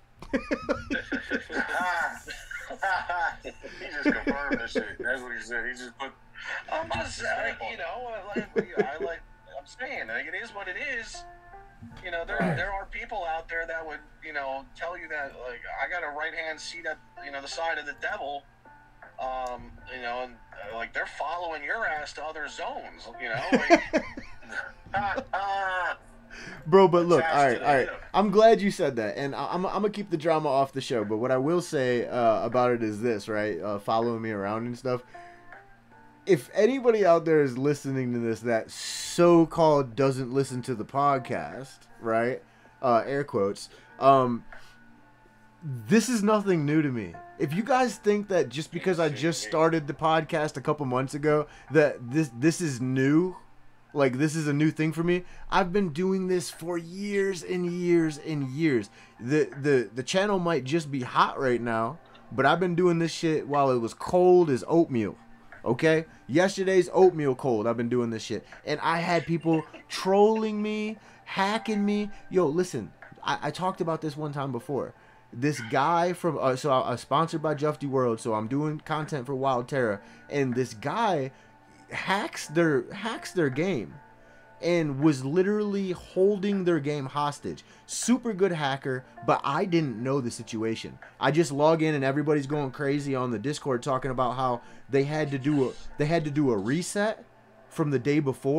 He just confirmed this shit. That's what he said. He just put. I'm not saying, you know, I like, I like, I'm saying, like, it is what it is. You know, there Right. there are people out there that would, you know, tell you that, like, I got a right hand seat at, you know, the side of the devil. Um, you know, and uh, like they're following your ass to other zones. You know, like, Bro, but look, Attached all to right, the all right. hip. I'm glad you said that, and I- I'm I'm gonna keep the drama off the show. But what I will say uh, about it is this, right? Uh, following me around and stuff. If anybody out there is listening to this that so-called doesn't listen to the podcast, right? Uh, air quotes. Um, this is nothing new to me. If you guys think that just because I just started the podcast a couple months ago that this this is new, like this is a new thing for me, I've been doing this for years and years and years. The the the channel might just be hot right now, but I've been doing this shit while it was cold as oatmeal. Okay? Yesterday's oatmeal cold. I've been doing this shit. And I had people trolling me, hacking me. Yo, listen, I, I talked about this one time before. This guy from, uh, so I was sponsored by Jufty World, so I'm doing content for Wild Terra. And this guy hacks their, hacks their game and was literally holding their game hostage. Super good hacker, but I didn't know the situation. I just log in and everybody's going crazy on the Discord talking about how they had to do a they had to do a reset from the day before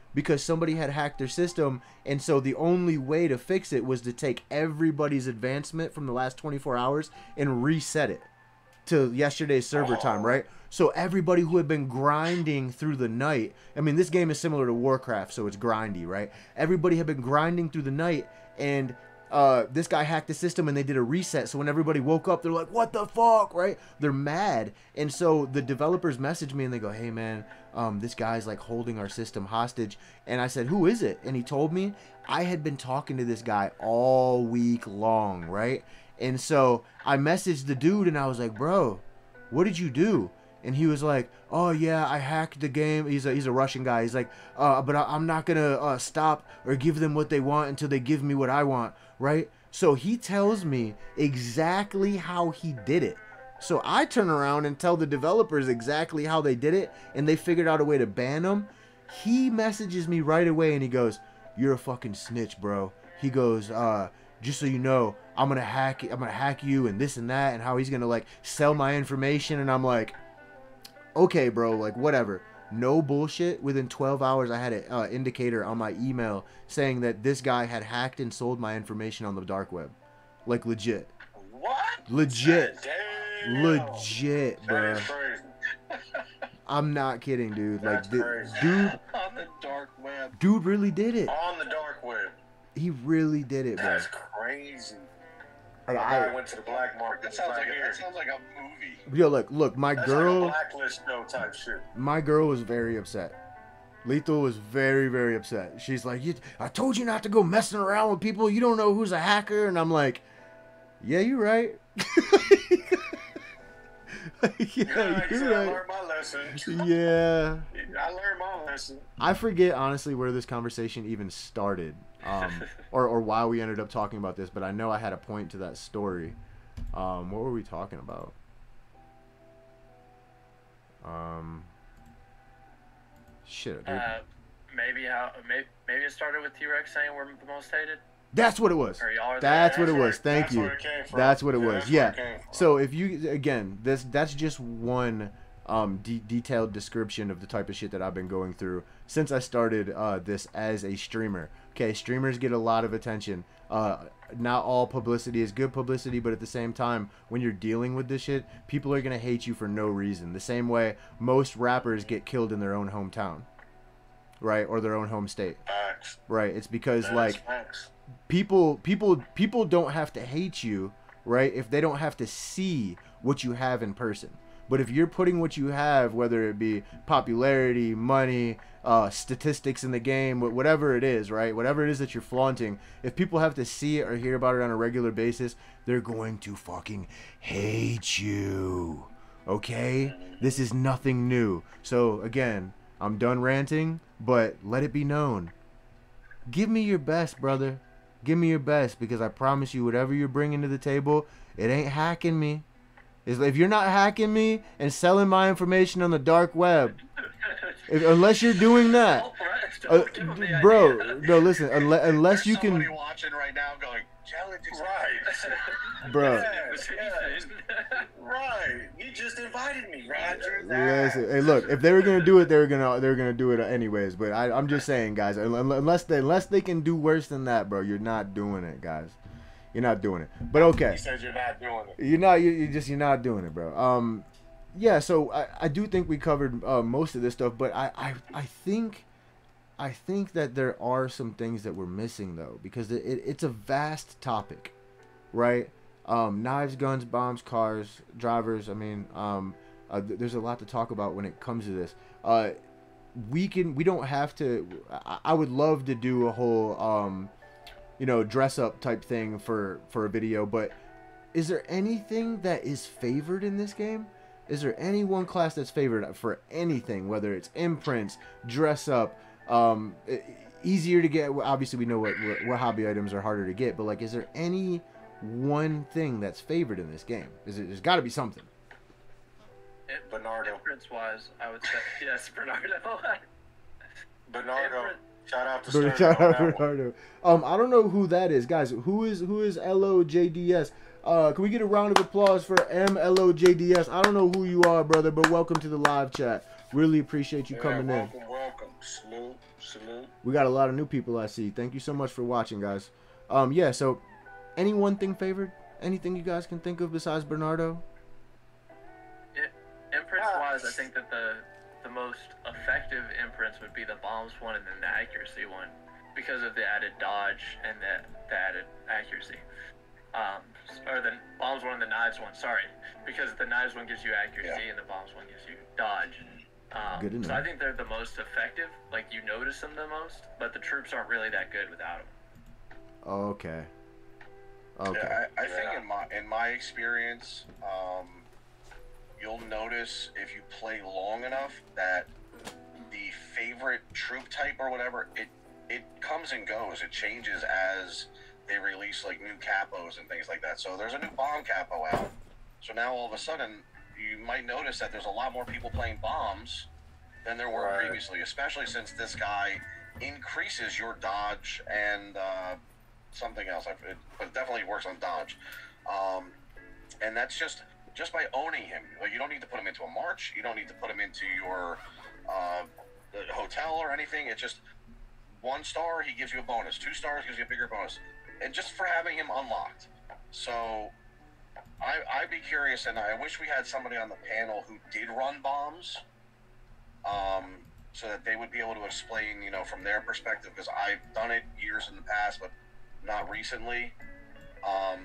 because somebody had hacked their system, and so the only way to fix it was to take everybody's advancement from the last twenty-four hours and reset it to yesterday's server time, right? So everybody who had been grinding through the night, I mean, this game is similar to Warcraft, so it's grindy, right? Everybody had been grinding through the night, and uh, this guy hacked the system, and they did a reset. So when everybody woke up, they're like, what the fuck, right? They're mad. And so the developers messaged me, and they go, hey, man, um, this guy's like holding our system hostage. And I said, who is it? And he told me. I had been talking to this guy all week long, right? And so I messaged the dude, and I was like, bro, what did you do? And he was like, oh, yeah, I hacked the game. He's a, he's a Russian guy. He's like, uh, but I, I'm not going to uh, stop or give them what they want until they give me what I want, right? So he tells me exactly how he did it. So I turn around and tell the developers exactly how they did it, and they figured out a way to ban him. He messages me right away, and he goes, you're a fucking snitch, bro. He goes, uh, just so you know, I'm going to hack I'm gonna hack you and this and that, and how he's going to, like, sell my information. And I'm like, okay, bro, like, whatever. No bullshit. Within twelve hours, I had an uh, indicator on my email saying that this guy had hacked and sold my information on the dark web. Like, legit. What? Legit. Damn. Legit, bro. That is crazy. I'm not kidding, dude. Like, That's di- crazy. dude, On the dark web. dude really did it. On the dark web. He really did it, bro. That's crazy. Like, I I, went to the black market. That It's sounds like like a, here. that sounds like a movie. yo, look, look, my That's girl, like a blacklist show type shit. my girl was very upset. Lethal was very, very upset. She's like, you, I told you not to go messing around with people. You don't know who's a hacker. And I'm like, yeah, you're right. yeah, Yeah, you're I right. learned my lesson. Yeah. I learned my lesson. I forget, honestly, where this conversation even started. Um, or, or why we ended up talking about this. But I know I had a point to that story. Um, what were we talking about? Um, shit. Dude. Uh, maybe how maybe, maybe it started with T-Rex saying we're the most hated. That's what it was. Or y'all are the- That's what it That's was. where- Thank that's you. where it came from. That's what it Yeah, was. that's where Yeah. it came from. So if you again, this that's just one um, de- detailed description of the type of shit that I've been going through since I started uh, this as a streamer. Okay, streamers get a lot of attention. Uh, not all publicity is good publicity, but at the same time, when you're dealing with this shit, people are gonna hate you for no reason. The same way most rappers get killed in their own hometown, right, or their own home state, Facts. right? It's because That's like facts. people people people don't have to hate you, right, if they don't have to see what you have in person. But if you're putting what you have, whether it be popularity, money, uh, statistics in the game, wh- whatever it is, right, whatever it is that you're flaunting, if people have to see it or hear about it on a regular basis, they're going to fucking hate you. Okay, this is nothing new. So again, I'm done ranting, but let it be known, give me your best, brother. Give me your best, because I promise you, whatever you're bringing to the table, it ain't hacking me. It's, if you're not hacking me and selling my information on the dark web, if, unless you're doing that, Don't uh, don't give 'em the bro, idea. no, listen, unless, unless There's you somebody can, watching right now going, challenge is Right. bro, Yeah, yeah. Right. You just invited me, Roger. listen, hey, look, if they were gonna do it, they were gonna, they were gonna do it anyways. But I, I'm just saying, guys, un- unless they, unless they can do worse than that, bro, you're not doing it, guys. You're not doing it. But okay. You said you're not doing it. You're not. You you just you're not doing it, bro. Um, yeah. So I, I do think we covered uh, most of this stuff, but I, I I think I think that there are some things that we're missing though, because it, it it's a vast topic, right? Um, knives, guns, bombs, cars, drivers. I mean, um, uh, th- there's a lot to talk about when it comes to this. Uh, we can. We don't have to. I, I would love to do a whole um. you know, dress up type thing for for a video, but is there anything that is favored in this game? Is there any one class that's favored for anything, whether it's imprints, dress up, um e- easier to get? Obviously we know what, what what hobby items are harder to get, but like, is there any one thing that's favored in this game? Is it, there's got to be something. It- Bernardo. Inference wise, I would say yes, Bernardo. Bernardo. Inference- Shout out to But Sturgeon shout on out that one. Bernardo. Um, I don't know who that is, guys. Who is who is L O J D S? Uh, can we get a round of applause for M L O J D S? I don't know who you are, brother, but welcome to the live chat. Really appreciate you Yeah, coming in. welcome, welcome. Salute. Salute. We got a lot of new people I see. Thank you so much for watching, guys. Um, yeah. So, any one thing favored? Anything you guys can think of besides Bernardo? It, Imprints-wise, I think that the the most effective imprints would be the bombs one and then the accuracy one, because of the added dodge and the, the added accuracy. Um, or the bombs one and the knives one, sorry. Because the knives one gives you accuracy Yeah. and the bombs one gives you dodge. Um, Good to so know. I think they're the most effective. Like, you notice them the most, but the troops aren't really that good without them. Okay. Okay. Yeah, I, I think Yeah. in my in my experience, um, you'll notice if you play long enough that the favorite troop type or whatever, it it comes and goes. It changes as they release like new capos and things like that. So there's a new bomb capo out. So now all of a sudden you might notice that there's a lot more people playing bombs than there were Right. previously, especially since this guy increases your dodge and uh, something else. I- It, but it definitely works on dodge. Um, and that's just just by owning him. Like, you don't need to put him into a march. You don't need to put him into your uh, the hotel or anything. It's just one star, he gives you a bonus. Two stars gives you a bigger bonus. And just for having him unlocked. So I, I'd be curious, and I wish we had somebody on the panel who did run bombs, um, so that they would be able to explain, you know, from their perspective, because I've done it years in the past, but not recently. Um,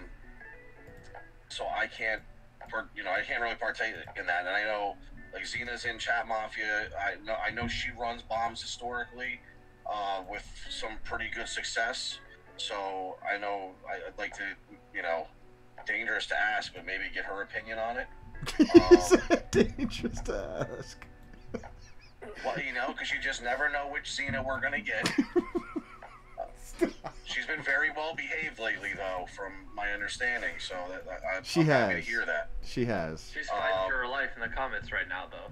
so I can't, per- you know, I can't really partake in that. And I know, like, Xena's in Chat Mafia. I know, I know she runs bombs historically, uh, with some pretty good success. So I know I- I'd like to, you know, dangerous to ask, but maybe get her opinion on it. Um, Dangerous to ask. Well, you know, because you just never know which Xena we're gonna get. She's been very well behaved lately, though, from my understanding. So that, that, I, She I'm happy to has. hear that. She has. She's fighting Um, for her life in the comments right now, though.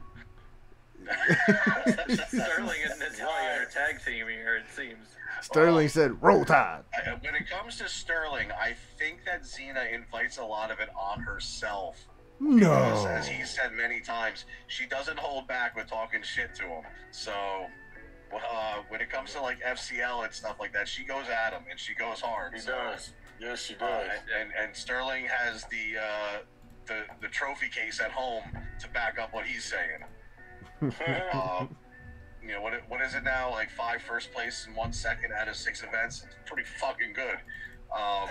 Sterling and Natalia are tag teaming her, it seems. Sterling said, "Roll Tide." I, when it comes to Sterling, I think that Xena invites a lot of it on herself. Because, No. as he said many times, she doesn't hold back with talking shit to him. So, uh, when it comes to like F C L and stuff like that, she goes at him and she goes hard. He So, does. Yes, she Uh, does. and, and Sterling has the, uh, the the trophy case at home to back up what he's saying. Uh, you know, what it- what is it now? Like five first place in one second out of six events. It's pretty fucking good. Um,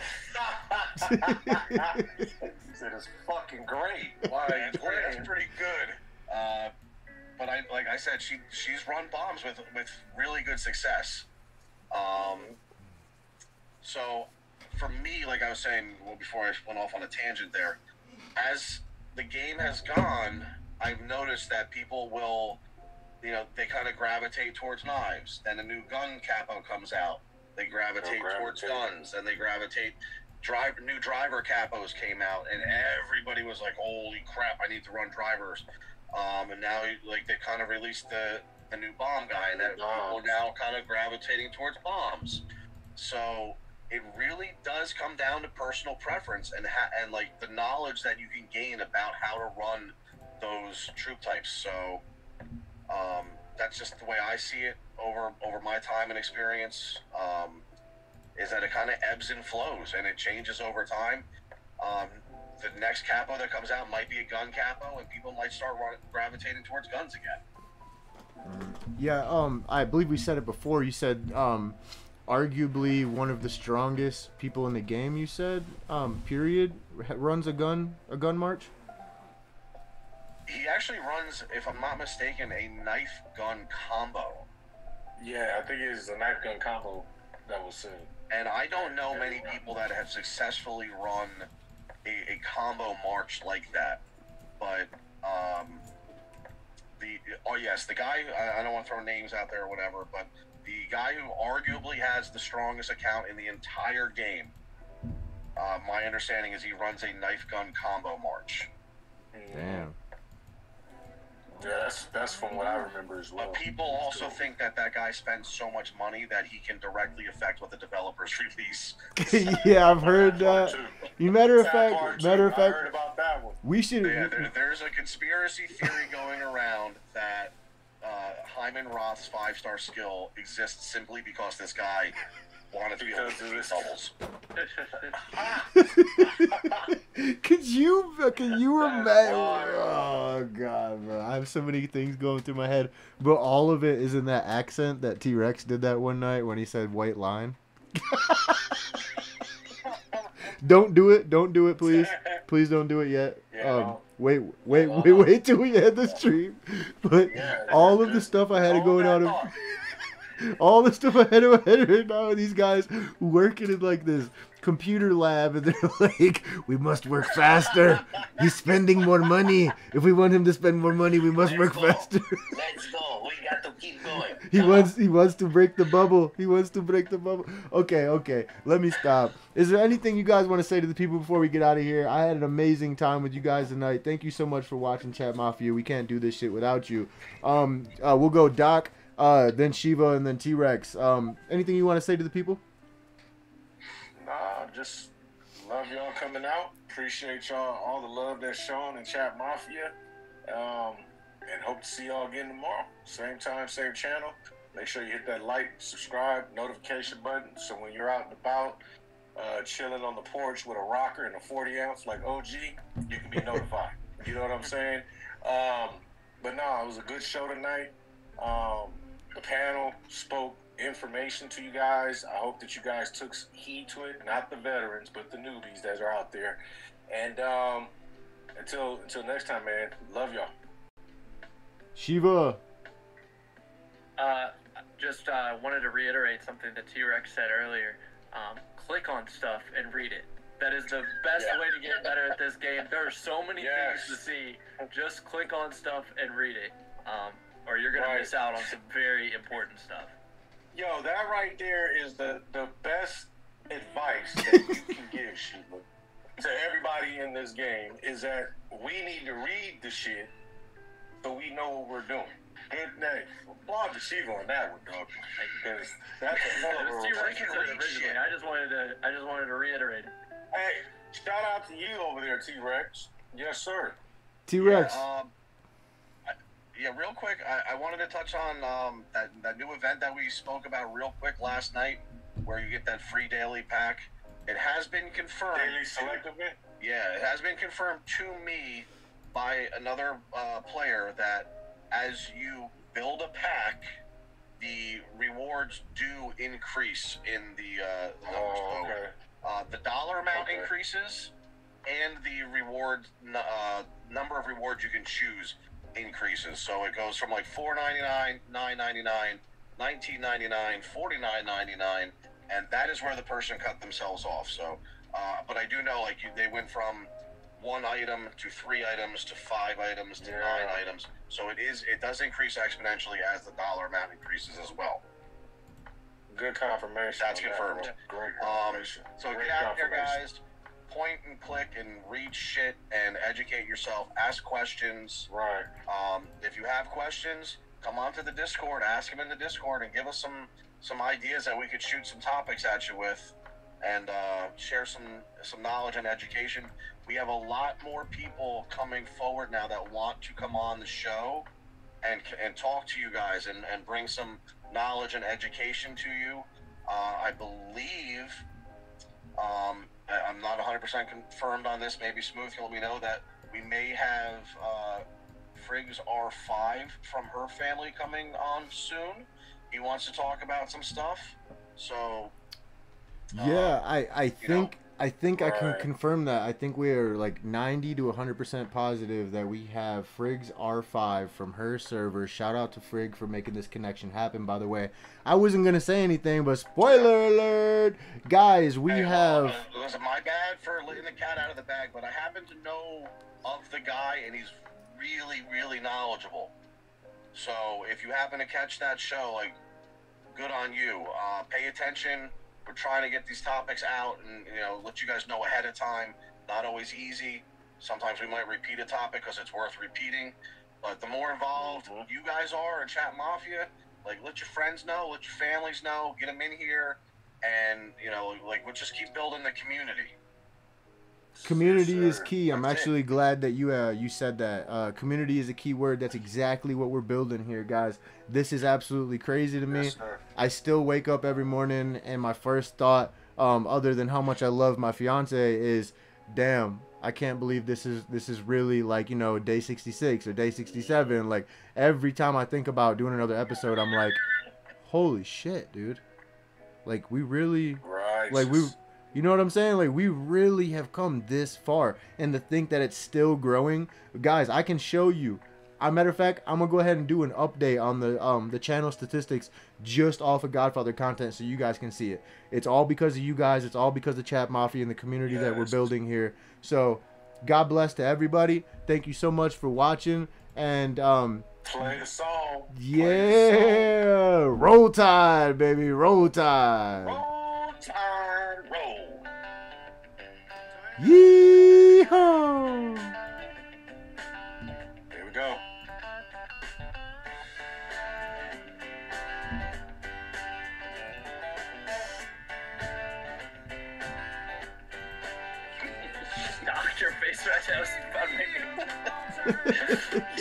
He said it's fucking great. Why? that's, pretty, that's pretty good. Uh, but I, like I said, she she's run bombs with with really good success. Um, so for me, like I was saying, well, before I went off on a tangent there, as the game has gone, I've noticed that people will, you know, they kind of gravitate towards knives. Then a new gun capo comes out, they gravitate They'll towards gravitate. guns. Then they gravitate. Drive new driver capos came out, and everybody was like, "Holy crap! I need to run drivers." Um, and now, like, they kind of released the the new bomb guy, and that people are Bombs. now kind of gravitating towards bombs. So it really does come down to personal preference and ha- and like the knowledge that you can gain about how to run those troop types. So um, that's just the way I see it over over my time and experience. Um, is that it kind of ebbs and flows and it changes over time. Um, the next capo that comes out might be a gun capo, and people might start run- gravitating towards guns again. Yeah, um, I believe we said it before. You said, um, arguably one of the strongest people in the game. You said, um, period, runs a gun, a gun march. He actually runs, if I'm not mistaken, a knife gun combo. Yeah, I think it's a knife gun combo that was said. And I don't know many people that have successfully run a, a combo march like that. But, um, the, oh yes, the guy, I, I don't want to throw names out there or whatever, but the guy who arguably has the strongest account in the entire game, uh, my understanding is he runs a knife gun combo march. Damn. Yeah, that's that's from what I remember as well. But people also think that that guy spends so much money that he can directly affect what the developers release. Yeah, I've heard that. You matter of That fact, part too. matter of I fact, heard about that one. we should. Yeah, there, there's a conspiracy theory going around that uh, Hyman Roth's five-star skill exists simply because this guy wanted to be able to do doubles. Could you, could you imagine? Oh god, bro! I have so many things going through my head, but all of it is in that accent that T-Rex did that one night when he said "white line." Don't do it! Don't do it, please! Please don't do it yet. Yeah, um, no. wait, wait, wait, wait till we end the stream. But Yeah, all of the just stuff I had to hold go that down. thought. All the stuff I had in my head right now, these guys working in like this computer lab, and they're like, "We must work faster. He's spending more money. If we want him to spend more money, we must Let's work go. faster." Let's go. We got to keep going. He Come wants he wants to break the bubble. He wants to break the bubble. Okay, okay. Let me stop. Is there anything you guys want to say to the people before we get out of here? I had an amazing time with you guys tonight. Thank you so much for watching Chat Mafia. We can't do this shit without you. Um, uh, we'll go Doc, uh, then Shiva, and then T-Rex. Um, anything you want to say to the people? Nah, just love y'all coming out. Appreciate y'all, all the love that's shown in Chat Mafia. Um, and hope to see y'all again tomorrow. Same time, same channel. Make sure you hit that like, subscribe, notification button, so when you're out and about, uh, chilling on the porch with a rocker and a forty ounce like O G, you can be notified. You know what I'm saying? Um, but no, it was a good show tonight. Um, the panel spoke information to you guys. I hope that you guys took heed to it. Not the veterans, but the newbies that are out there. And um, until until next time, man. Love y'all. Shiva. Uh, just uh, wanted to reiterate something that T-Rex said earlier. Um, click on stuff and read it. That is the best Yeah. way to get better at this game. There are so many Yes. things to see. Just click on stuff and read it, um, or you're gonna Right. miss out on some very important stuff. Yo, that right there is the, the best advice that you can give, Shiva, to everybody in this game, is that we need to read the shit so we know what we're doing. Good name. Applaud to Shiva on that one, dog. Because that's a hell It of was a T-Rex can that said it read originally. shit. I just wanted to. I just wanted to reiterate it. Hey, shout out to you over there, T-Rex. Yes, sir. T-Rex. Yeah, um, I, yeah, real quick, I, I wanted to touch on um, that, that new event that we spoke about real quick last night, where you get that free daily pack. It has been confirmed. Daily select event. Yeah, it has been confirmed to me by another uh, player that as you build a pack, the rewards do increase in the, uh, the numbers. Oh, So, okay. uh, the dollar amount Okay. increases, and the reward uh, number of rewards you can choose increases. So it goes from like four ninety-nine, nine ninety-nine, nineteen ninety-nine, forty-nine ninety-nine, and that is where the person cut themselves off. So, uh, but I do know like you, they went from one item to three items to five items to Yeah. nine items. So it is it does increase exponentially as the dollar amount increases as well. Good confirmation. That's on that, confirmed. bro. Great Um, confirmation. so Great get out there, confirmation. guys. Point and click and read shit and educate yourself. Ask questions. Right. Um, if you have questions, come onto the Discord. Ask them in the Discord and give us some some ideas that we could shoot some topics at you with, and uh, share some some knowledge and education. We have a lot more people coming forward now that want to come on the show and and talk to you guys and, and bring some knowledge and education to you. Uh, I believe, um, I, I'm not one hundred percent confirmed on this. Maybe Smooth can let me know that we may have uh, Friggs R five from her family coming on soon. He wants to talk about some stuff. So, Yeah, I, I think know, I think I can right. confirm that. I think we're like ninety to one hundred percent positive that we have Friggs R five from her server. Shout out to Frig for making this connection happen, by the way. I wasn't going to say anything, but spoiler alert! Guys, we hey, well, have... uh, it was my bad for letting the cat out of the bag, but I happen to know of the guy, and he's really, really knowledgeable. So if you happen to catch that show, like, good on you. Uh, pay attention. We're trying to get these topics out and, you know, let you guys know ahead of time. Not always easy. Sometimes we might repeat a topic because it's worth repeating. But the more involved Mhm. you guys are in Chat Mafia, like, let your friends know, let your families know, get them in here, and, you know, like, we'll just keep building the community. Community Yes, is sir. key. I'm That's it. actually glad that you uh, you said that. Uh, community is a key word. That's exactly what we're building here, guys. This is absolutely crazy to me. Yes, sir. I still wake up every morning, and my first thought, um, other than how much I love my fiance, is, damn, I can't believe this is this is really like, you know, day sixty-six or day sixty-seven. Like every time I think about doing another episode, I'm like, holy shit, dude. Like we really, Right. like we, you know what I'm saying? Like we really have come this far, and to think that it's still growing, guys. I can show you. As a matter of fact, I'm gonna go ahead and do an update on the um the channel statistics just off of Godfather content, so you guys can see it. It's all because of you guys. It's all because of Chat Mafia and the community that we're Yes. building here. So, God bless to everybody. Thank you so much for watching, and um. Play the song. Play the Yeah, roll tide, baby, roll tide. song. Roll Tide, roll. Yeehaw! Here we go. Doctor face right now is fun, maybe.